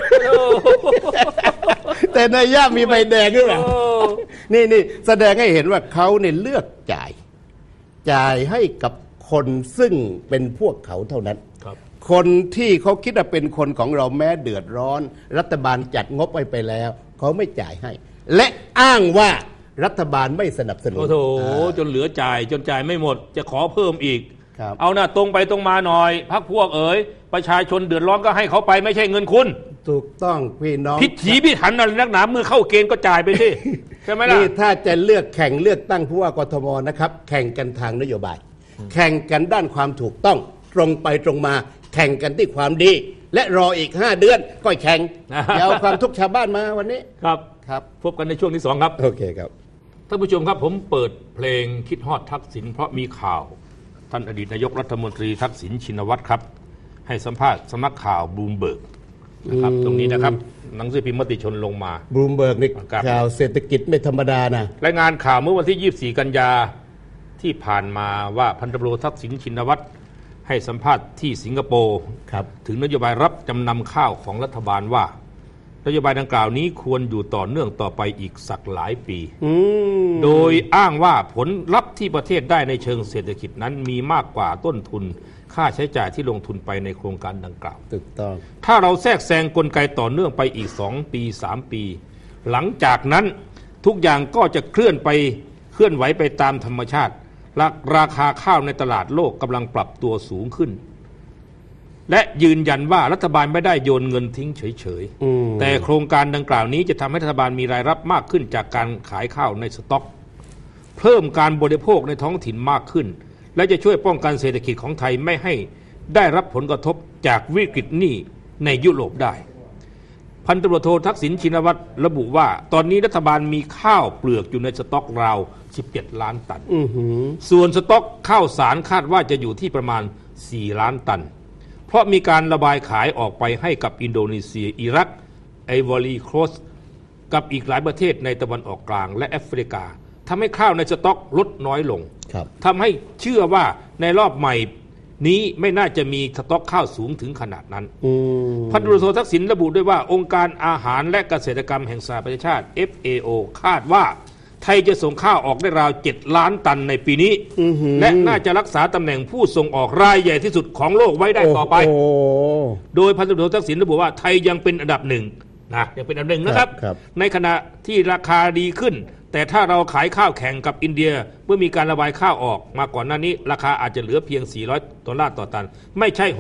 แต่ในย่ามมีใบแดงด้วยเหรอนี่แสดงให้เห็นว่าเขาเนี่ยเลือกจ่ายให้กับคนซึ่งเป็นพวกเขาเท่านั้นคนที่เขาคิดว่าเป็นคนของเราแม้เดือดร้อนรัฐบาลจัดงบไปแล้วเขาไม่จ่ายให้และอ้างว่ารัฐบาลไม่สนับสนุนโอ้โหจนเหลือจ่ายจนจ่ายไม่หมดจะขอเพิ่มอีกเอาหน้าตรงไปตรงมาหน่อยพรรคพวกประชาชนเดือดร้อนก็ให้เขาไปไม่ใช่เงินคุณถูกต้องพี่น้องพิถีพิถันอะไรนักหนามือเข้าเกณฑ์ก็จ่ายไปสิใช่ไหมล่ะนี่ถ้าจะเลือกแข่งเลือกตั้งผู้ว่ากทมนะครับแข่งกันทางนโยบายแข่งกันด้านความถูกต้องตรงไปตรงมาแข่งกันที่ความดีและรออีก5 เดือนก็แข่งเอาความทุกข์ชาวบ้านมาวันนี้ครับพบกันในช่วงที่2ครับโอเคครับท่านผู้ชมครับผมเปิดเพลงคิดฮอดทักษิณเพราะมีข่าวท่านอดีตนายกรัฐมนตรีทักษิณชินวัตรครับให้สัมภาษณ์สำนักข่าวบลูมเบิร์กนะครับตรงนี้นะครับหนังสือพิมพ์มติชนลงมาบลูมเบิร์กนี่ข่าวเศรษฐกิจไม่ธรรมดานะรายงานข่าวเมื่อวันที่24 กันยาที่ผ่านมาว่าพันตำรวจทักษิณชินวัตรให้สัมภาษณ์ที่สิงคโปร์ถึงนโยบายรับจำนำข้าวของรัฐบาลว่านโยบายดังกล่าวนี้ควรอยู่ต่อเนื่องต่อไปอีกสักหลายปีโดยอ้างว่าผลลัพธ์ที่ประเทศได้ในเชิงเศรษฐกิจนั้นมีมากกว่าต้นทุนค่าใช้จ่ายที่ลงทุนไปในโครงการดังกล่าวถูกต้องถ้าเราแทรกแซงกลไกต่อเนื่องไปอีก2 ปี 3 ปีหลังจากนั้นทุกอย่างก็จะเคลื่อนไหวไปตามธรรมชาติราคาข้าวในตลาดโลกกำลังปรับตัวสูงขึ้นและยืนยันว่ารัฐบาลไม่ได้โยนเงินทิ้งเฉยๆแต่โครงการดังกล่าวนี้จะทำให้รัฐบาลมีรายรับมากขึ้นจากการขายข้าวในสต็อกเพิ่มการบริโภคในท้องถิ่นมากขึ้นและจะช่วยป้องกันเศรษฐกิจของไทยไม่ให้ได้รับผลกระทบจากวิกฤตหนี้ในยุโรปได้พันตำรวจโททักษิณชินวัตรระบุว่าตอนนี้รัฐบาลมีข้าวเปลือกอยู่ในสต็อกราว17 ล้านตันส่วนสต็อกข้าวสารคาดว่าจะอยู่ที่ประมาณ4 ล้านตันเพราะมีการระบายขายออกไปให้กับอินโดนีเซียอิรักไอวอรีโคสต์กับอีกหลายประเทศในตะวันออกกลางและแอฟริกาทำให้ข้าวในสต็อกลดน้อยลงทำให้เชื่อว่าในรอบใหม่นี้ไม่น่าจะมีสต็อกข้าวสูงถึงขนาดนั้นพันตำรวจโททักษิณระบุด้วยว่าองค์การอาหารและเกษตรกรรมแห่งสหประชาชาติ FAO คาดว่าไทยจะส่งข้าวออกได้ราว7 ล้านตันในปีนี้และน่าจะรักษาตำแหน่งผู้ส่งออกรายใหญ่ที่สุดของโลกไว้ได้ต่อไปโดยพันตำรวจโททักษิณระบุว่าไทยยังเป็นอันดับ1นะยังเป็นอันดับ1นะครับในขณะที่ราคาดีขึ้นแต่ถ้าเราขายข้าวแข่งกับอินเดียเมื่อมีการระบายข้าวออกมาก่อนหน้านี้ราคาอาจจะเหลือเพียง$400ต่อตันไม่ใช่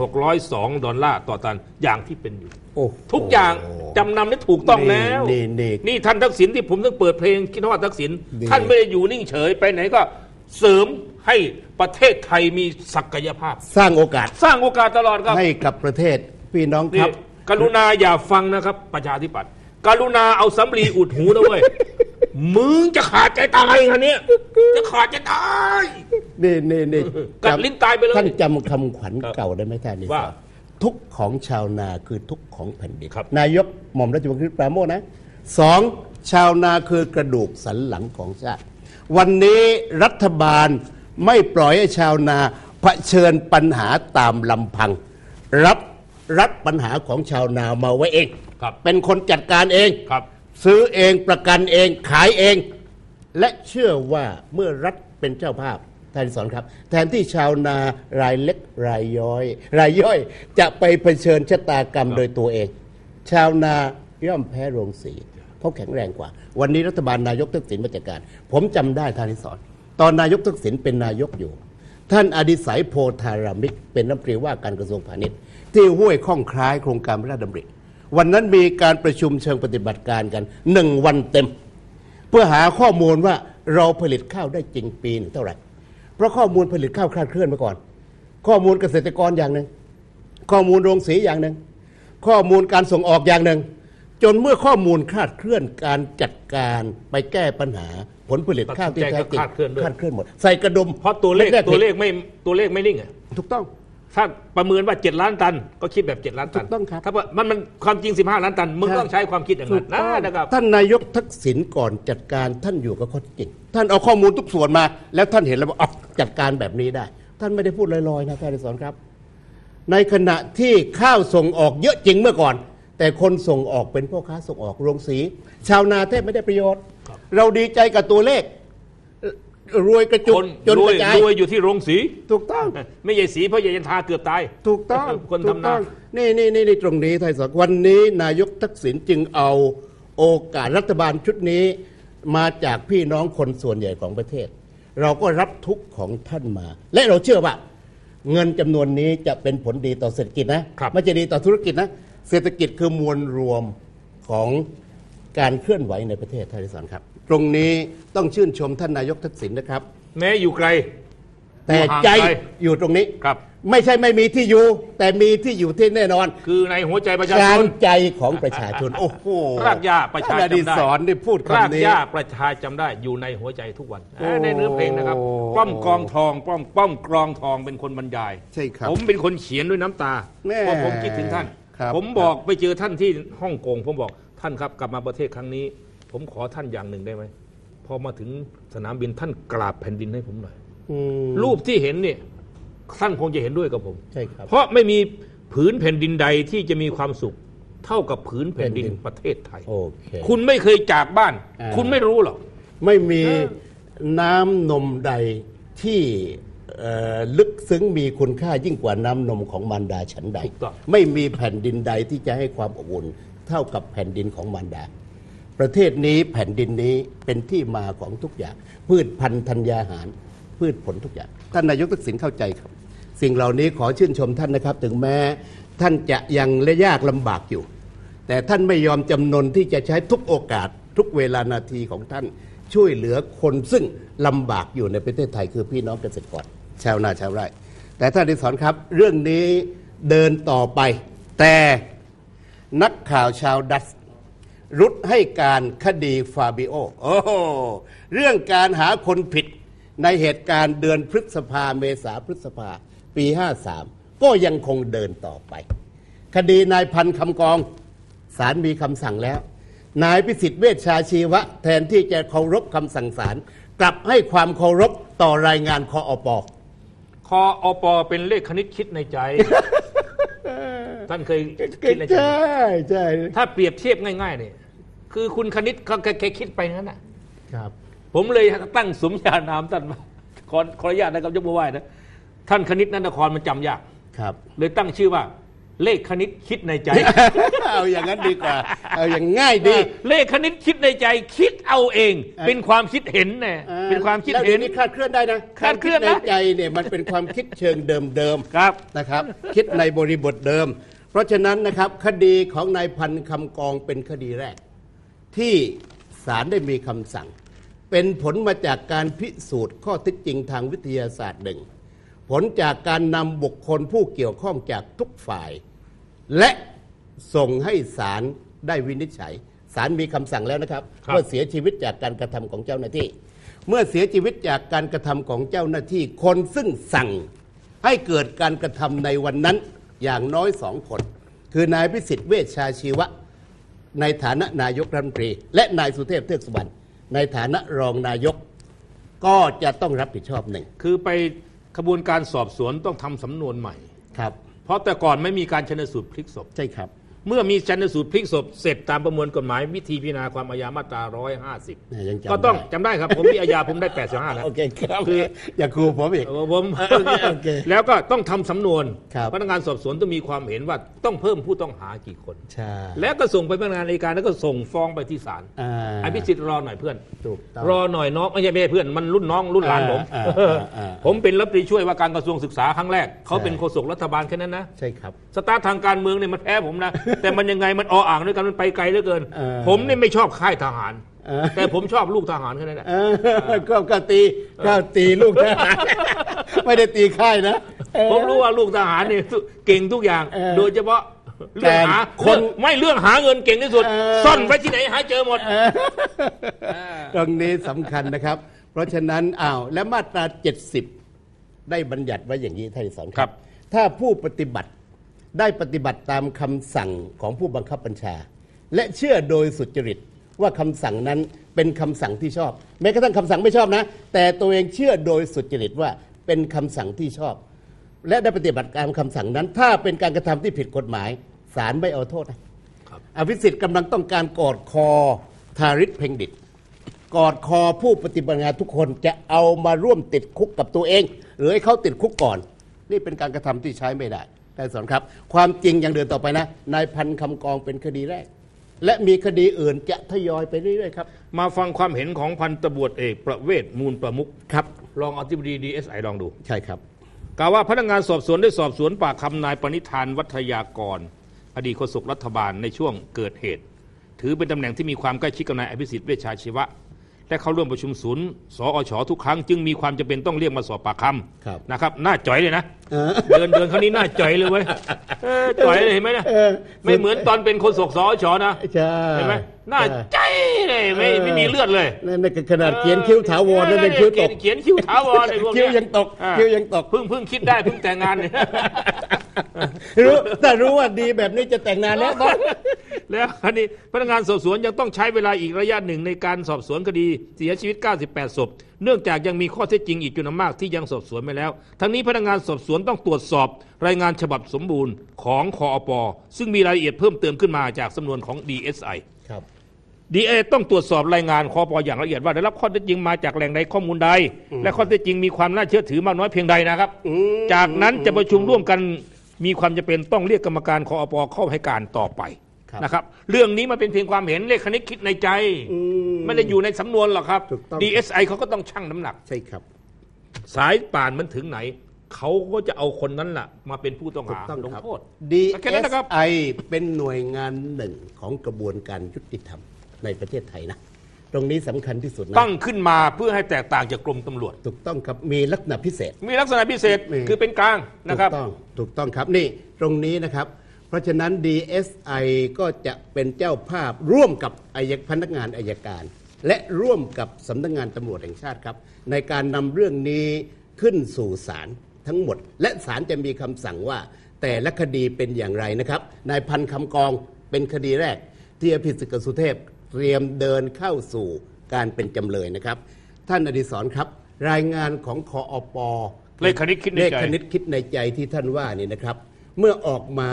$602ต่อตันอย่างที่เป็นอยู่ทุกอย่างจำนำได้ถูกต้องแล้วนี่ท่านทักษิณที่ผมต้องเปิดเพลงคิดฮอดทักษิณท่านไม่ได้อยู่นิ่งเฉยไปไหนก็เสริมให้ประเทศไทยมีศักยภาพสร้างโอกาสตลอดครับให้กับประเทศพี่น้องครับกรุณาอย่าฟังนะครับประชาธิปัตย์กรุณาเอาสำลีอุดหูนะเว้ยมึงจะขาดใจตายคะเนี่ยจะขาดใจตายนี่กัดลิ้นตายไปเลยท่านจำคำขวัญเก่าได้ไหมท่านนี่ว่าทุกของชาวนาคือทุกของแผ่นดินนายกหม่อมราชวงศ์ปราโมชนะ2ชาวนาคือกระดูกสันหลังของชาติวันนี้รัฐบาลไม่ปล่อยให้ชาวนาเผชิญปัญหาตามลำพังรับปัญหาของชาวนามาไว้เองเป็นคนจัดการเองซื้อเองประกันเองขายเองและเชื่อว่าเมื่อรัฐเป็นเจ้าภาพท่านสอนครับแทนที่ชาวนารายเล็กรายย่อยจะไปเผชิญชะตากรรมโดยตัวเองชาวนาย่อมแพ้โรงสีเขาแข็งแรงกว่าวันนี้รัฐบาลนายกทักษิณมาจัดการผมจำได้ท่านสอนตอนนายกทักษิณเป็นนายกอยู่ท่านอดิศัยโพธารามิกเป็นรัฐมนตรีว่าการกระทรวงพาณิชย์ที่ห้วยข้องคล้ายโครงการพระราชดำริวันนั้นมีการประชุมเชิงปฏิบัติการกัน1 วันเต็มเพื่อหาข้อมูลว่าเราผลิตข้าวได้จริงปีหนึ่งเท่าไหร่เพราะข้อมูลผลิตข้าวคลาดเคลื่อนมาก่อนข้อมูลเกษตรกรอย่างหนึ่งข้อมูลโรงสีอย่างหนึ่งข้อมูลการส่งออกอย่างหนึ่งจนเมื่อข้อมูลคลาดเคลื่อนการจัดการไปแก้ปัญหาผลผลิตข้าวที่แท้จริงคลาดเคลื่อนหมดใส่กระดุมเพราะตัวเลขไม่นิ่งอ่ะถูกต้องถ้าประเมินว่า7 ล้านตันก็คิดแบบ7 ล้านตันต้องครับถ้ามันความจริง15 ล้านตันมึงต้องใช้ความคิดอย่างนั้นนะครับท่านนายกทักษิณก่อนจัดการท่านอยู่กับข้อเท็จจริงท่านเอาข้อมูลทุกส่วนมาแล้วท่านเห็นแล้วว่าจัดการแบบนี้ได้ท่านไม่ได้พูดลอยๆนะท่านสอนครับในขณะที่ข้าวส่งออกเยอะจริงเมื่อก่อนแต่คนส่งออกเป็นพ่อค้าส่งออกโรงสีชาวนาแทบไม่ได้ประโยชน์เราดีใจกับตัวเลขรวยกระจุกจนกระจายรวยอยู่ที่โรงสีถูกต้องไม่ใช่สีเพราะยันทาเกือบตายถูกต้องคนทำนานี่ตรงนี้ไทยสอนวันนี้นายกทักษิณจึงเอาโอกาสรัฐบาลชุดนี้มาจากพี่น้องคนส่วนใหญ่ของประเทศเราก็รับทุกข์ของท่านมาและเราเชื่อว่าเงินจำนวนนี้จะเป็นผลดีต่อเศรษฐกิจนะไม่ใช่ดีต่อธุรกิจนะเศรษฐกิจคือมวลรวมของการเคลื่อนไหวในประเทศไทยสอนครับตรงนี้ต้องชื่นชมท่านนายกทักษิณนะครับแม้อยู่ไกลแต่ใจอยู่ตรงนี้ครับไม่ใช่ไม่มีที่อยู่แต่มีที่อยู่ที่แน่นอนคือในหัวใจประชาชนใจของประชาชนโอ้โหรากหญ้าประชาจำได้สอนได้พูดคำนี้รากหญ้าประชาจำได้อยู่ในหัวใจทุกวันในเนื้อเพลงนะครับป้อมกองทองป้อมกรองทองเป็นคนบรรยายใช่ครับผมเป็นคนเขียนด้วยน้ำตาเพราะผมคิดถึงท่านผมบอกไปเจอท่านที่ฮ่องกงผมบอกท่านครับกลับมาประเทศครั้งนี้ผมขอท่านอย่างหนึ่งได้ไหมพอมาถึงสนามบินท่านกราบแผ่นดินให้ผมหน่อยรูปที่เห็นเนี่ยท่านคงจะเห็นด้วยกับผมใช่ครับเพราะไม่มีผืนแผ่นดินใดที่จะมีความสุขเท่ากับผืนแผ่นดินประเทศไทยคุณไม่เคยจากบ้านคุณไม่รู้หรอกไม่มีน้ำนมใดที่ลึกซึ้งมีคุณค่ายิ่งกว่าน้ำนมของมารดาฉันใดไม่มีแผ่นดินใดที่จะให้ความอบอุ่นเท่ากับแผ่นดินของมารดาประเทศนี้แผ่นดินนี้เป็นที่มาของทุกอย่างพืชพันธุ์ธัญญาหารพืชผลทุกอย่างท่านนายกทักษิณเข้าใจครับสิ่งเหล่านี้ขอชื่นชมท่านนะครับถึงแม้ท่านจะยังและยากลำบากอยู่แต่ท่านไม่ยอมจำนนที่จะใช้ทุกโอกาสทุกเวลานาทีของท่านช่วยเหลือคนซึ่งลำบากอยู่ในประเทศไทยคือพี่น้องเกษตรกรชาวนาชาวไร่แต่ท่านดิศรครับเรื่องนี้เดินต่อไปแต่นักข่าวชาวดัตช์รุดให้การคดีฟาบิโอเรื่องการหาคนผิดในเหตุการณ์เดือนพฤษภาเมษาพฤษภาปี53ก็ยังคงเดินต่อไปคดีนายพันธุ์คำกองศาลมีคำสั่งแล้วนายพิสิทธิ์เวชชาชีวะแทนที่จะเคารพคำสั่งศาลกลับให้ความเคารพต่อรายงานคอปเป็นเลขคณิตคิดในใจ ท่านเคยคิดในใจใช่ถ้าเปรียบเทียบง่ายๆเนี่ยคือคุณคณิตเขาแค่คิดไปนั้นนะครับผมเลยตั้งสมญานามท่านมาขออนุญาตนะครับยกมือไหว้นะท่านคณิตนันทครมันจำยากครับเลยตั้งชื่อว่าเลขคณิตคิดในใจ เอาอย่างนั้นดีกว่าเอาอย่างง่ายดีเลขคณิตคิดในใจคิดเอาเองเป็นความคิดเห็นเนี่ยเป็นความคิดเห็นนี่คลาดเคลื่อนได้นะคลาดเคลื่อนในใจเนี่ยมันเป็นความคิดเชิงเดิมๆครับนะครับคิดในบริบทเดิมเพราะฉะนั้นนะครับคดีของนายพันธุ์คำกองเป็นคดีแรกที่ศาลได้มีคำสั่งเป็นผลมาจากการพิสูจน์ข้อเท็จจริงทางวิทยาศาสตร์หนึ่งผลจากการนำบุคคลผู้เกี่ยวข้องจากทุกฝ่ายและส่งให้ศาลได้วินิจฉัยศาลมีคำสั่งแล้วนะครับเมื่อเสียชีวิตจากการกระทำของเจ้าหน้าที่เมื่อเสียชีวิตจากการกระทำของเจ้าหน้าที่คนซึ่งสั่งให้เกิดการกระทำในวันนั้นอย่างน้อย2 คนคือนายพิสิทธิ์เวชชาชีวะในฐานะนายกรัฐมนตรีและนายสุเทพเทือกสุบรรณในฐานะรองนายกก็จะต้องรับผิดชอบหนึ่งคือไปขบวนการสอบสวนต้องทำสำนวนใหม่ครับเพราะแต่ก่อนไม่มีการชันสูตรพลิกศพใช่ครับเมื่อมีชันสูตรพลิกศพเสร็จตามประมวลกฎหมายวิธีพิจารณาความอาญามาตรา150ก็ต้องจำได้ครับผมที่อาญาผมได้85แล้วโอเคครับคืออย่าครูผมอีกผมแล้วก็ต้องทำสำนวนพนักงานสอบสวนต้องมีความเห็นว่าต้องเพิ่มผู้ต้องหากี่คนแล้วก็ส่งไปพนักงานอัยการแล้วก็ส่งฟ้องไปที่ศาลไอ้พิสิทธิ์รอหน่อยเพื่อนรอหน่อยน้องไม่ใช่เพื่อนมันรุ่นน้องรุ่นหลานผมเป็นรัฐมนตรีช่วยว่าการกระทรวงศึกษาครั้งแรกเขาเป็นโฆษกรัฐบาลแค่นั้นนะใช่ครับสตาร์ททางการเมืองเนี่ยมันแพ้ผมนะแต่มันยังไงมันอ่างด้วยกันมันไปไกลเหลือเกินผมนี่ไม่ชอบค่ายทหารแต่ผมชอบลูกทหารแค่นั้นแหละก็ตีลูกทหารไม่ได้ตีค่ายนะผมรู้ว่าลูกทหารนี่เก่งทุกอย่างโดยเฉพาะเรื่องหาคนไม่เรื่องหาเงินเก่งที่สุดซ่อนไว้ที่ไหนหาเจอหมดตรงนี้สำคัญนะครับเพราะฉะนั้นและมาตรา70ได้บัญญัติไว้อย่างนี้ท่านสอนครับถ้าผู้ปฏิบัติได้ปฏิบัติตามคำสั่งของผู้บังคับบัญชาและเชื่อโดยสุจริตว่าคำสั่งนั้นเป็นคำสั่งที่ชอบแม้กระทั่งคำสั่งไม่ชอบนะแต่ตัวเองเชื่อโดยสุจริตว่าเป็นคำสั่งที่ชอบและได้ปฏิบัติตามคำสั่งนั้นถ้าเป็นการกระทำที่ผิดกฎหมายศาลไม่เอาโทษนะอภิสิทธิ์กำลังต้องการกอดคอทาริศเพ็งดิตกอดคอผู้ปฏิบัติงานทุกคนจะเอามาร่วมติดคุกกับตัวเองหรือให้เขาติดคุกก่อนนี่เป็นการกระทำที่ใช้ไม่ได้ท่านสอนครับความจริงยังเดินต่อไปนะนายพันคำกองเป็นคดีแรกและมีคดีอื่นจะทยอยไปเรื่อยๆครับมาฟังความเห็นของพันตำรวจเอกประเวศมูลประมุขครับรองอธิบดี DSI ลองดูใช่ครับกล่าวว่าพนักงานสอบสวนได้สอบสวนปากคำนายปณิธานวัทยากรอดีตโฆษกรัฐบาลในช่วงเกิดเหตุถือเป็นตำแหน่งที่มีความใกล้ชิดกับนายอภิสิทธิ์เวชชาชีวะและเข้าร่วมประชุมศูนย์สอช.ทุกครั้งจึงมีความจำเป็นต้องเรียกมาสอบปากคำนะครับหน้าจ่อยเลยนะเดินครั้งนี้หน้าจ่อยเลยเว้ยจ่อยเลยเห็นไหมนะไม่เหมือนตอนเป็นโฆษกสอช.นะเห็นไหมหน้าใจเลยไม่มีเลือดเลยนั่นขนาดเขียนคิ้วถาวรนั่นเป็นคิ้วตกเขียนคิ้วถาวรในพวกนี้คิ้วยังตกคิ้วยังตกเพิ่งคิดได้เพิ่งแต่งงานเนี่ยแต่รู้ว่าดีแบบนี้จะแต่งงานแล้วแล้วคดีพนักงานสอบสวนยังต้องใช้เวลาอีกระยะหนึ่งในการสอบสวนคดีเสียชีวิต98ศพเนื่องจากยังมีข้อเท็จจริงอีกจำนวนมากที่ยังสอบสวนไม่แล้วทั้งนี้พนักงานสอบสวนต้องตรวจสอบรายงานฉบับสมบูรณ์ของคอป.ซึ่งมีรายละเอียดเพิ่มเติมขึ้นมาจากสำนวนของ DSI ครับ DSI ต้องตรวจสอบรายงานคอป.อย่างละเอียดว่าได้รับข้อเท็จจริงมาจากแหล่งใดข้อมูลใดและข้อเท็จจริงมีความน่าเชื่อถือมากน้อยเพียงใดนะครับจากนั้นจะประชุมร่วมกันมีความจำเป็นต้องเรียกกรรมการคอป.เข้าให้การต่อไปนะครับเรื่องนี้มันเป็นเพียงความเห็นเลขคณิตคิดในใจไม่ได้อยู่ในสำนวนหรอกครับ DSI เขาก็ต้องชั่งน้ำหนักใช่ครับสายป่านมันถึงไหนเขาก็จะเอาคนนั้นล่ะมาเป็นผู้ต้องหาลงโทษ DSI เป็นหน่วยงานหนึ่งของกระบวนการยุติธรรมในประเทศไทยนะตรงนี้สำคัญที่สุดนะตั้งขึ้นมาเพื่อให้แตกต่างจากกรมตำรวจถูกต้องครับมีลักษณะพิเศษคือเป็นกลางนะครับถูกต้องครับนี่ตรงนี้นะครับเพราะฉะนั้น DSI ก็จะเป็นเจ้าภาพร่วมกับพนักงานอัยการและร่วมกับสำนักงานตำรวจแห่งชาติครับในการนำเรื่องนี้ขึ้นสู่ศาลทั้งหมดและศาลจะมีคำสั่งว่าแต่ละคดีเป็นอย่างไรนะครับนายพันคำกองเป็นคดีแรกที่อภิสิทธิ์ กับสุเทพเตรียมเดินเข้าสู่การเป็นจำเลยนะครับท่านอดิศรครับรายงานของคอป. เลขคณิตคิดในใจที่ท่านว่านี่นะครับเมื่อออกมา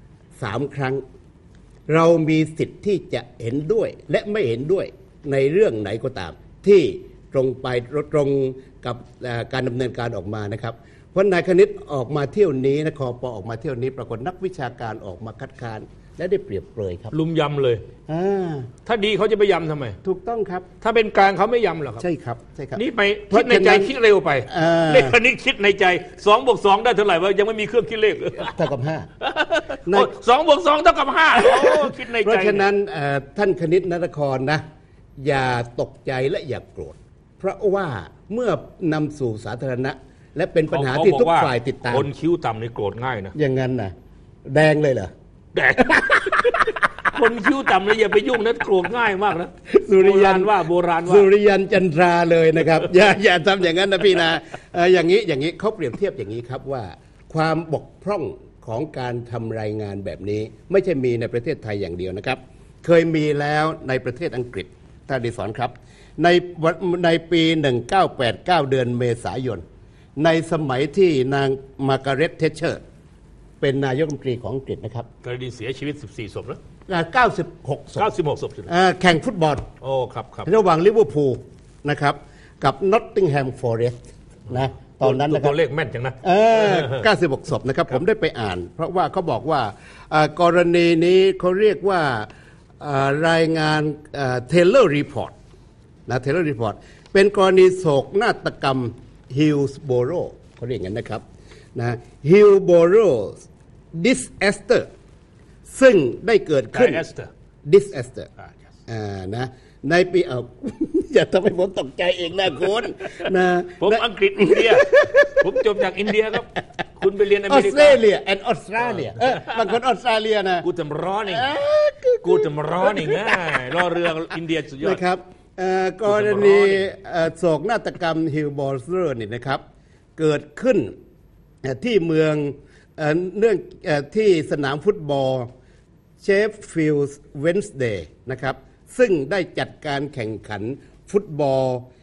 3 ครั้งเรามีสิทธิ์ที่จะเห็นด้วยและไม่เห็นด้วยในเรื่องไหนก็ตามที่ตรงกับการดำเนินการออกมานะครับเพราะนายคณิตออกมาเที่ยวนี้นะคอป.ออกมาเที่ยวนี้ปรากฏนักวิชาการออกมาคัดค้านและได้เปรียบเปรยครับลุมยำเลยถ้าดีเขาจะไปยำทำไมถูกต้องครับถ้าเป็นกลางเขาไม่ยำหรอกครับใช่ครับนี่ไปคิดในใจคิดเร็วไปเลขคณิตคิดในใจ2 บวก 2ได้เท่าไหร่วะยังไม่มีเครื่องคิดเลขเท่ากับ5 2 บวก 2เท่ากับ5โอ้คิดในใจเพราะฉะนั้นท่านคณิตนครนะอย่าตกใจและอย่าโกรธเพราะว่าเมื่อนำสู่สาธารณะและเป็นปัญหาที่ทุกฝ่ายติดตามคนคิ้วต่ำนี่โกรธง่ายนะอย่างนั้นนะแดงเลยเหรอแดงคนคิ้วต่ำเลยอย่าไปยุ่งนะโกรธง่ายมากนะโบราณว่าสุริยันจันทราเลยนะครับอย่าทำอย่างนั้นนะพี่นะอย่างนี้เขาเปรียบเทียบอย่างนี้ครับว่าความบกพร่องของการทำรายงานแบบนี้ไม่ใช่มีในประเทศไทยอย่างเดียวนะครับเคยมีแล้วในประเทศอังกฤษท่านอดิศรครับในปี1989เดือนเมษายนในสมัยที่นางมาร์กาเร็ต เทชเชอร์เป็นนายกรัฐมนตรีของอังกฤษนะครับกรณีเสียชีวิต14 ศพแล้ว 96 ศพแข่งฟุตบอลโอ้ครับระหว่างลิเวอร์พูลนะครับกับนอตติงแฮมฟอเรสต์นะตอนนั้นนะครับตัวเลขแม่นจังนะ 96 ศพนะครับผมได้ไปอ่านเพราะว่าเขาบอกว่ากรณีนี้เขาเรียกว่ารายงานเทเลอร์รีพอร์ตนะเทเลอร์รีพอร์ตเป็นกรณีโศกนาฏกรรมฮิลส์โบโรเขาเรียกงั้นนะครับนะฮิลโบโรดิสเอสเตอร์ซึ่งได้เกิดขึ้นดิสเอสเตอร์นะในปีอย่าทำให้ผมตกใจเองนะคุณนะผมอังกฤษอินเดียผมจบจากอินเดียครับคุณไปเรียนอเมริกาออสเตรเลียออสเตรเลียบางคนออสเตรเลียนะกูจะร้อนเองง่ายรอเรืออินเดียสุดยอดนะครับกรณีโศกนาฏกรรมฮิลบอลเซอร์นี่นะครับเกิดขึ้นที่เมืองเนื่องที่สนามฟุตบอลเชฟฟิลด์เวนส์เดย์นะครับซึ่งได้จัดการแข่งขันฟุตบอล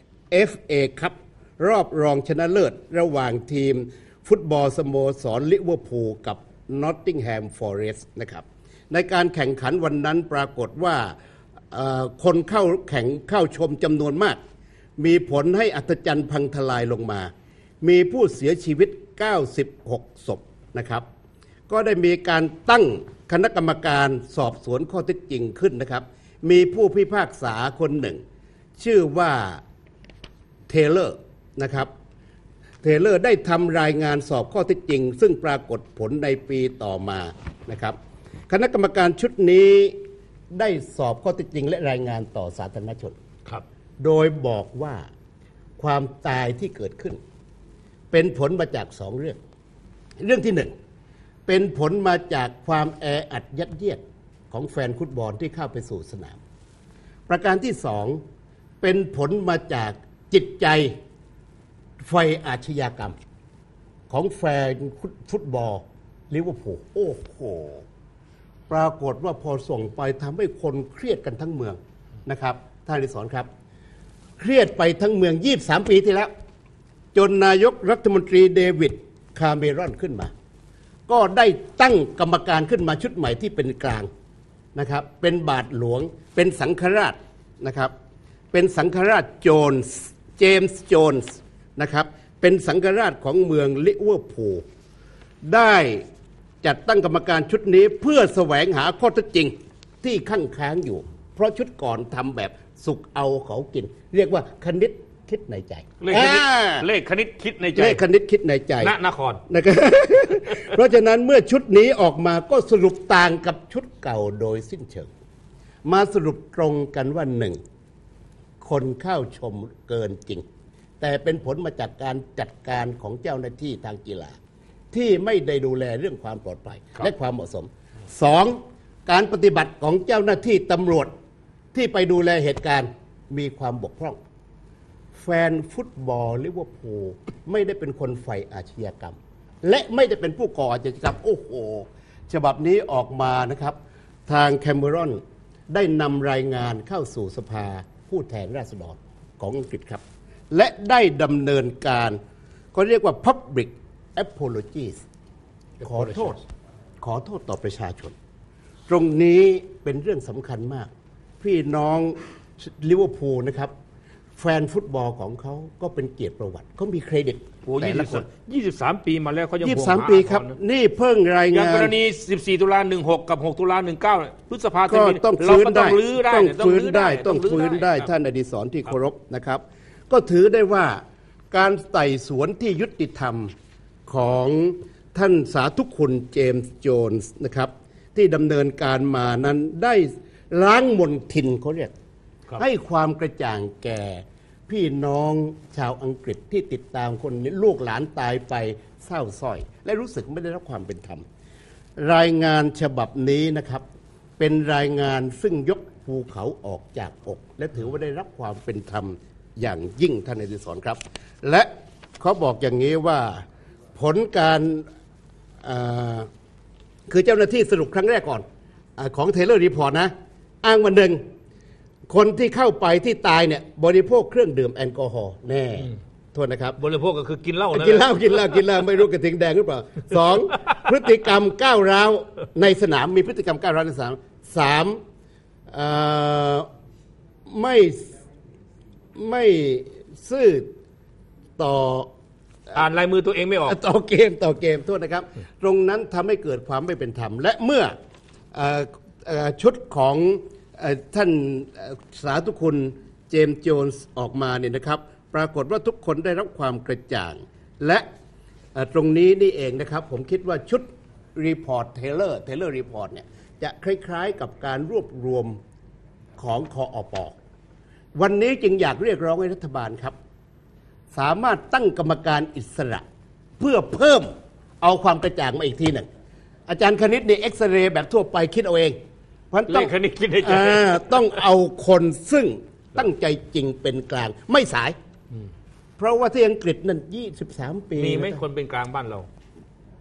FA คัพรอบรองชนะเลิศระหว่างทีมฟุตบอลสโมสรลิเวอร์พูลกับนอตติงแฮมฟอเรสต์นะครับในการแข่งขันวันนั้นปรากฏว่าคนเข้าชมจำนวนมากมีผลให้อัศจรรย์พังทลายลงมามีผู้เสียชีวิต96ศพนะครับก็ได้มีการตั้งคณะกรรมการสอบสวนข้อเท็จจริงขึ้นนะครับมีผู้พิพากษาคนหนึ่งชื่อว่าเทเลอร์นะครับเทเลอร์ได้ทำรายงานสอบข้อเท็จจริงซึ่งปรากฏผลในปีต่อมานะครับคณะกรรมการชุดนี้ได้สอบข้อเท็จจริงและรายงานต่อสาธารณชนครับโดยบอกว่าความตายที่เกิดขึ้นเป็นผลมาจากสองเรื่องที่หนึ่งเป็นผลมาจากความแออัดยัดเยียดของแฟนฟุตบอลที่เข้าไปสู่สนามประการที่สองเป็นผลมาจากจิตใจไฟอาชญากรรมของแฟนฟุตบอลลิเวอร์พูลโอ้โหปรากฏว่าพอส่งไปทำให้คนเครียดกันทั้งเมืองนะครับท่านอดิศรครับเครียดไปทั้งเมือง23ปีที่แล้วจนนายกรัฐมนตรีเดวิดคาเมรอนขึ้นมาก็ได้ตั้งกรรมการขึ้นมาชุดใหม่ที่เป็นกลางนะครับเป็นบาทหลวงเป็นสังฆราชนะครับเป็นสังฆราชเจมส์โจนส์นะครับเป็นสังฆราชของเมืองลิเวอร์พูลได้จัดตั้งกรรมการชุดนี้เพื่อแสวงหาข้อเท็จจริงที่คั่งค้างอยู่เพราะชุดก่อนทำแบบสุกเอาเขากินเรียกว่าคณิตคิดในใจเลขคณิตคิดในใจเลขคณิตคิดในใจนครนะครับ เพราะฉะนั้นเมื่อชุดนี้ออกมาก็สรุปต่างกับชุดเก่าโดยสิ้นเชิงมาสรุปตรงกันว่าหนึ่งคนเข้าชมเกินจริงแต่เป็นผลมาจากการจัดการของเจ้าหน้าที่ทางกีฬาที่ไม่ได้ดูแลเรื่องความปลอดภัยและความเหมาะสมสองการปฏิบัติของเจ้าหน้าที่ตำรวจที่ไปดูแลเหตุการณ์มีความบกพร่องแฟนฟุตบอลลิเวอร์พูลไม่ได้เป็นคนใฝ่อาชญากรรมและไม่ได้เป็นผู้ก่ออาชญากรรมโอ้โหฉบับนี้ออกมานะครับทางแคมเมรอนได้นำรายงานเข้าสู่สภาผู้แทนราษฎรของอังกฤษครับและได้ดำเนินการก็เรียกว่า Public Apologies ขอโทษต่อประชาชนตรงนี้เป็นเรื่องสำคัญมากพี่น้องลิเวอร์พูลนะครับแฟนฟุตบอลของเขาก็เป็นเกียรติประวัติเขามีเครดิตแต่ละคน23 ปีมาแล้วเขายัง 23 ปีครับนี่เพิ่งรายงานอย่างกรณี14 ตุลา16กับ6 ตุลา19พฤษภาคมต้องฟื้นได้ต้องฟื้นได้ท่านอดิศรที่เคารพนะครับก็ถือได้ว่าการไต่สวนที่ยุติธรรมของท่านสาธุคุณเจมส์โจนส์นะครับที่ดำเนินการมานั้นได้ล้างมลทินเขาเรียกให้ความกระจ่างแก่พี่น้องชาวอังกฤษที่ติดตามคนนี้ลูกหลานตายไปเศร้าส้อยและรู้สึกไม่ได้รับความเป็นธรรมรายงานฉบับนี้นะครับเป็นรายงานซึ่งยกภูเขาออกจากอกและถือว่าได้รับความเป็นธรรมอย่างยิ่งท่านอดิศรครับและเขาบอกอย่างนี้ว่าผลการคือเจ้าหน้าที่สรุปครั้งแรกก่อนของเทเลอร์รีพอร์ตนะอ้างวันหนึ่งคนที่เข้าไปที่ตายเนี่ยบริโภคเครื่องดื่มแอลกอฮอล์แน่โทษนะครับบริโภคก็คือกินเหล้ากินเหล้าไม่รู้กระทิงแดงหรือเปล่าสองพฤติกรรมก้าวร้าวในสนามมีพฤติกรรมก้าวร้าวในสนามสามไม่ซื่อต่ออ่านลายมือตัวเองไม่ออกต่อเกมโทษนะครับตรงนั้นทำให้เกิดความไม่เป็นธรรมและเมื่อชุดของท่านสาธุคุณเจมส์โจนส์ออกมาเนี่ยนะครับปรากฏว่าทุกคนได้รับความกระจ่างและตรงนี้นี่เองนะครับผมคิดว่าชุดรีพอร์ตเทเลอร์รีพอร์ตเนี่ยจะคล้ายๆกับการรวบรวมของคอป.วันนี้จึงอยากเรียกร้องให้รัฐบาลครับสามารถตั้งกรรมการอิสระเพื่อเพิ่มเอาความกระจ่างมาอีกทีหนึ่งอาจารย์คณิตในเอ็กซเรย์แบบทั่วไปคิดเอาเองเพราะต้องคณิตคิดในใจต้องเอาคนซึ่งตั้งใจจริงเป็นกลางไม่สายเพราะว่าที่อังกฤษนั่น23 ปีมีไหมคนเป็นกลางบ้านเรา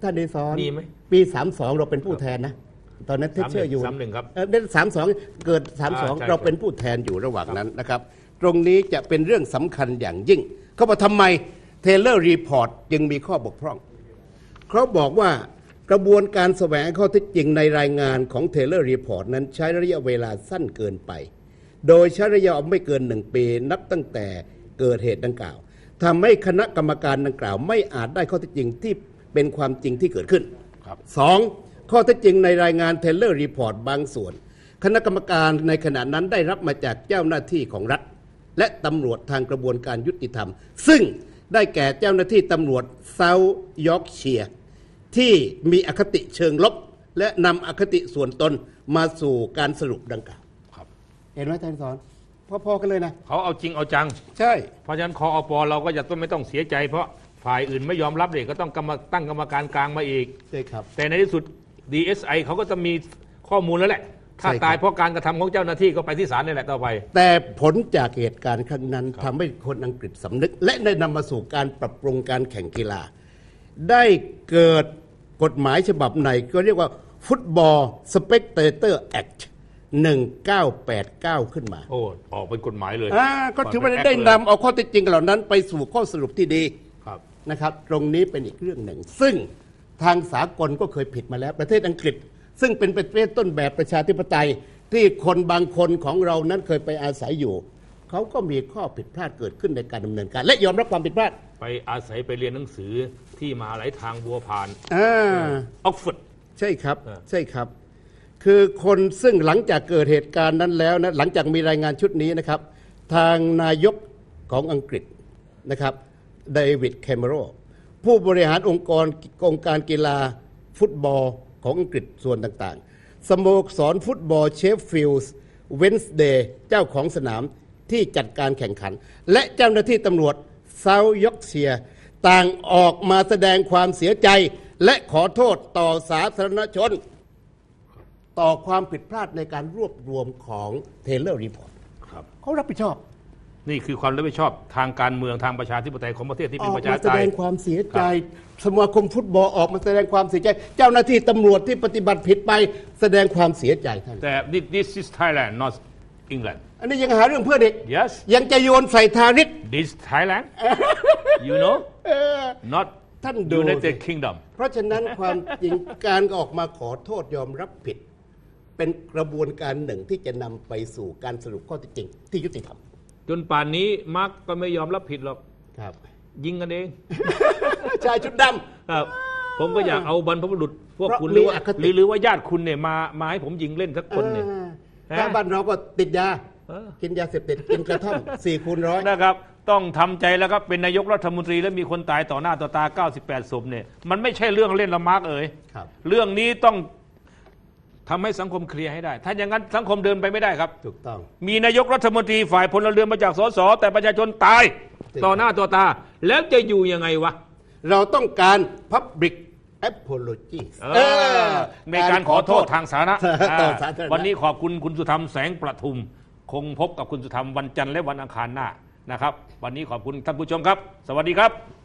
ท่านดิศรมีไหมปี32เราเป็นผู้แทนนะตอนนั้นเทชเชอร์อยู่ 31ครับเดือน32เกิด32เราเป็นผู้แทนอยู่ระหว่างนั้นนะครับตรงนี้จะเป็นเรื่องสำคัญอย่างยิ่งเขาบอกทำไมเทเลอร์รีพอร์ตจึงมีข้อบกพร่องเขาบอกว่ากระบวนการแสวงข้อเท็จจริงในรายงานของเทเลอร์รีพอร์ตนั้นใช้ระยะเวลาสั้นเกินไปโดยใช้ระยะไม่เกิน1 ปีนับตั้งแต่เกิดเหตุดังกล่าวทำให้คณะกรรมการดังกล่าวไม่อาจได้ข้อเท็จจริงที่เป็นความจริงที่เกิดขึ้น 2. ข้อเท็จจริงในรายงานเทเลอร์รีพอร์ตบางส่วนคณะกรรมการในขณะนั้นได้รับมาจากเจ้าหน้าที่ของรัฐและตำรวจทางกระบวนการยุติธรรมซึ่งได้แก่เจ้าหน้าที่ตำรวจเซาท์ยอร์กเชียร์ที่มีอคติเชิงลบและนำอคติส่วนตนมาสู่การสรุปดังกล่าวเห็นไหมท่านสอนพอๆกันเลยนะเขาเอาจริงเอาจังใช่เพราะฉะนั้นคอปเราก็จะไม่ต้องเสียใจเพราะฝ่ายอื่นไม่ยอมรับเลยก็ต้องตั้งกรรมการกลางมาอีกใช่ครับแต่ในที่สุด DSI เขาก็จะมีข้อมูลแล้วแหละถ้าตายเพราะการกระทำของเจ้าหน้าที่ก็ไปที่ศาลนี่แหละต่อไปแต่ผลจากเหตุการณ์ครั้งนั้นทำให้คนอังกฤษสำนึกและได้นำมาสู่การปรับปรุงการแข่งกีฬาได้เกิดกฎหมายฉบับไหนก็เรียกว่า Football Spectator Act 1989 ขึ้นมาโอ้ออกเป็นกฎหมายเลยก็ถือว่าได้นำเอาข้อเท็จจริงเหล่านั้นไปสู่ข้อสรุปที่ดีนะครับตรงนี้เป็นอีกเรื่องหนึ่งซึ่งทางสากลก็เคยผิดมาแล้วประเทศอังกฤษซึ่งเป็นประเทศต้นแบบประชาธิปไตยที่คนบางคนของเรานั้นเคยไปอาศัยอยู่เขาก็มีข้อผิดพลาดเกิดขึ้นในการดำเนินการและยอมรับความผิดพลาดไปอาศัยไปเรียนหนังสือที่มหาวิทยาลัยทางบัวพานออกฟอร์ดใช่ครับใช่ครับคือคนซึ่งหลังจากเกิดเหตุการณ์นั้นแล้วนะหลังจากมีรายงานชุดนี้นะครับทางนายกของอังกฤษนะครับเดวิดแคมเมรอนผู้บริหารองค์การกีฬาฟุตบอลของอังกฤษส่วนต่างๆสโมสรฟุตบอลเชฟฟิลด์เวนส์เดย์เจ้าของสนามที่จัดการแข่งขันและเจ้าหน้าที่ตำรวจเซาท์ยอร์กเชียร์ต่างออกมาแสดงความเสียใจและขอโทษต่อสาธารณชนต่อความผิดพลาดในการรวบรวมของเทเลอร์รีพอร์ตเขารับผิดชอบนี่คือความรับผิดชอบทางการเมืองทางประชาธิปไตยของประเทศที่เป็นประชาธิปไตยแสดงความเสียใจสมาคมฟุตบอลออกมาแสดงความเสียใจเจ้าหน้าที่ตำรวจที่ปฏิบัติผิดไปแสดงความเสียใจท่านแต่ this is Thailand not England อันนี้ยังหาเรื่องเพื่อเด็ก yes ยังจะโยนใส่ทาริส this Thailand you know not ท่านดู United Kingdom เพราะฉะนั้นความจริงการออกมาขอโทษยอมรับผิดเป็นกระบวนการหนึ่งที่จะนำไปสู่การสรุปข้อเท็จจริงที่ยุติธรรมจนป่านนี้มาร์กก็ไม่ยอมรับผิดหรอกครับยิงกันเองชายชุดดำครับผมก็อยากเอาบรรพบุรุษพวกคุณหรือว่าญาติคุณเนี่ยมาให้ผมยิงเล่นสักคนเนี่ยถ้าบ้านเราก็ติดยากินยาเสพติดกินกระท่อม4/100 นะครับต้องทำใจแล้วครับเป็นนายกรัฐมนตรีแล้วมีคนตายต่อหน้าต่อตา98ศพเนี่ยมันไม่ใช่เรื่องเล่นละมาร์กเรื่องนี้ต้องทำให้สังคมเคลียร์ให้ได้ถ้าอย่างนั้นสังคมเดินไปไม่ได้ครับถูกต้องมีนายกรัฐมนตรีฝ่ายพลเรือนมาจากสสแต่ประชาชนตายต่อหน้าต่อตาแล้วจะอยู่ยังไงวะเราต้องการ Public Apology ในการขอโทษทางสาธารณะวันนี้ขอบคุณคุณสุธรรมแสงประทุมคงพบกับคุณสุธรรมวันจันทร์และวันอังคารหน้านะครับวันนี้ขอบคุณท่านผู้ชมครับสวัสดีครับ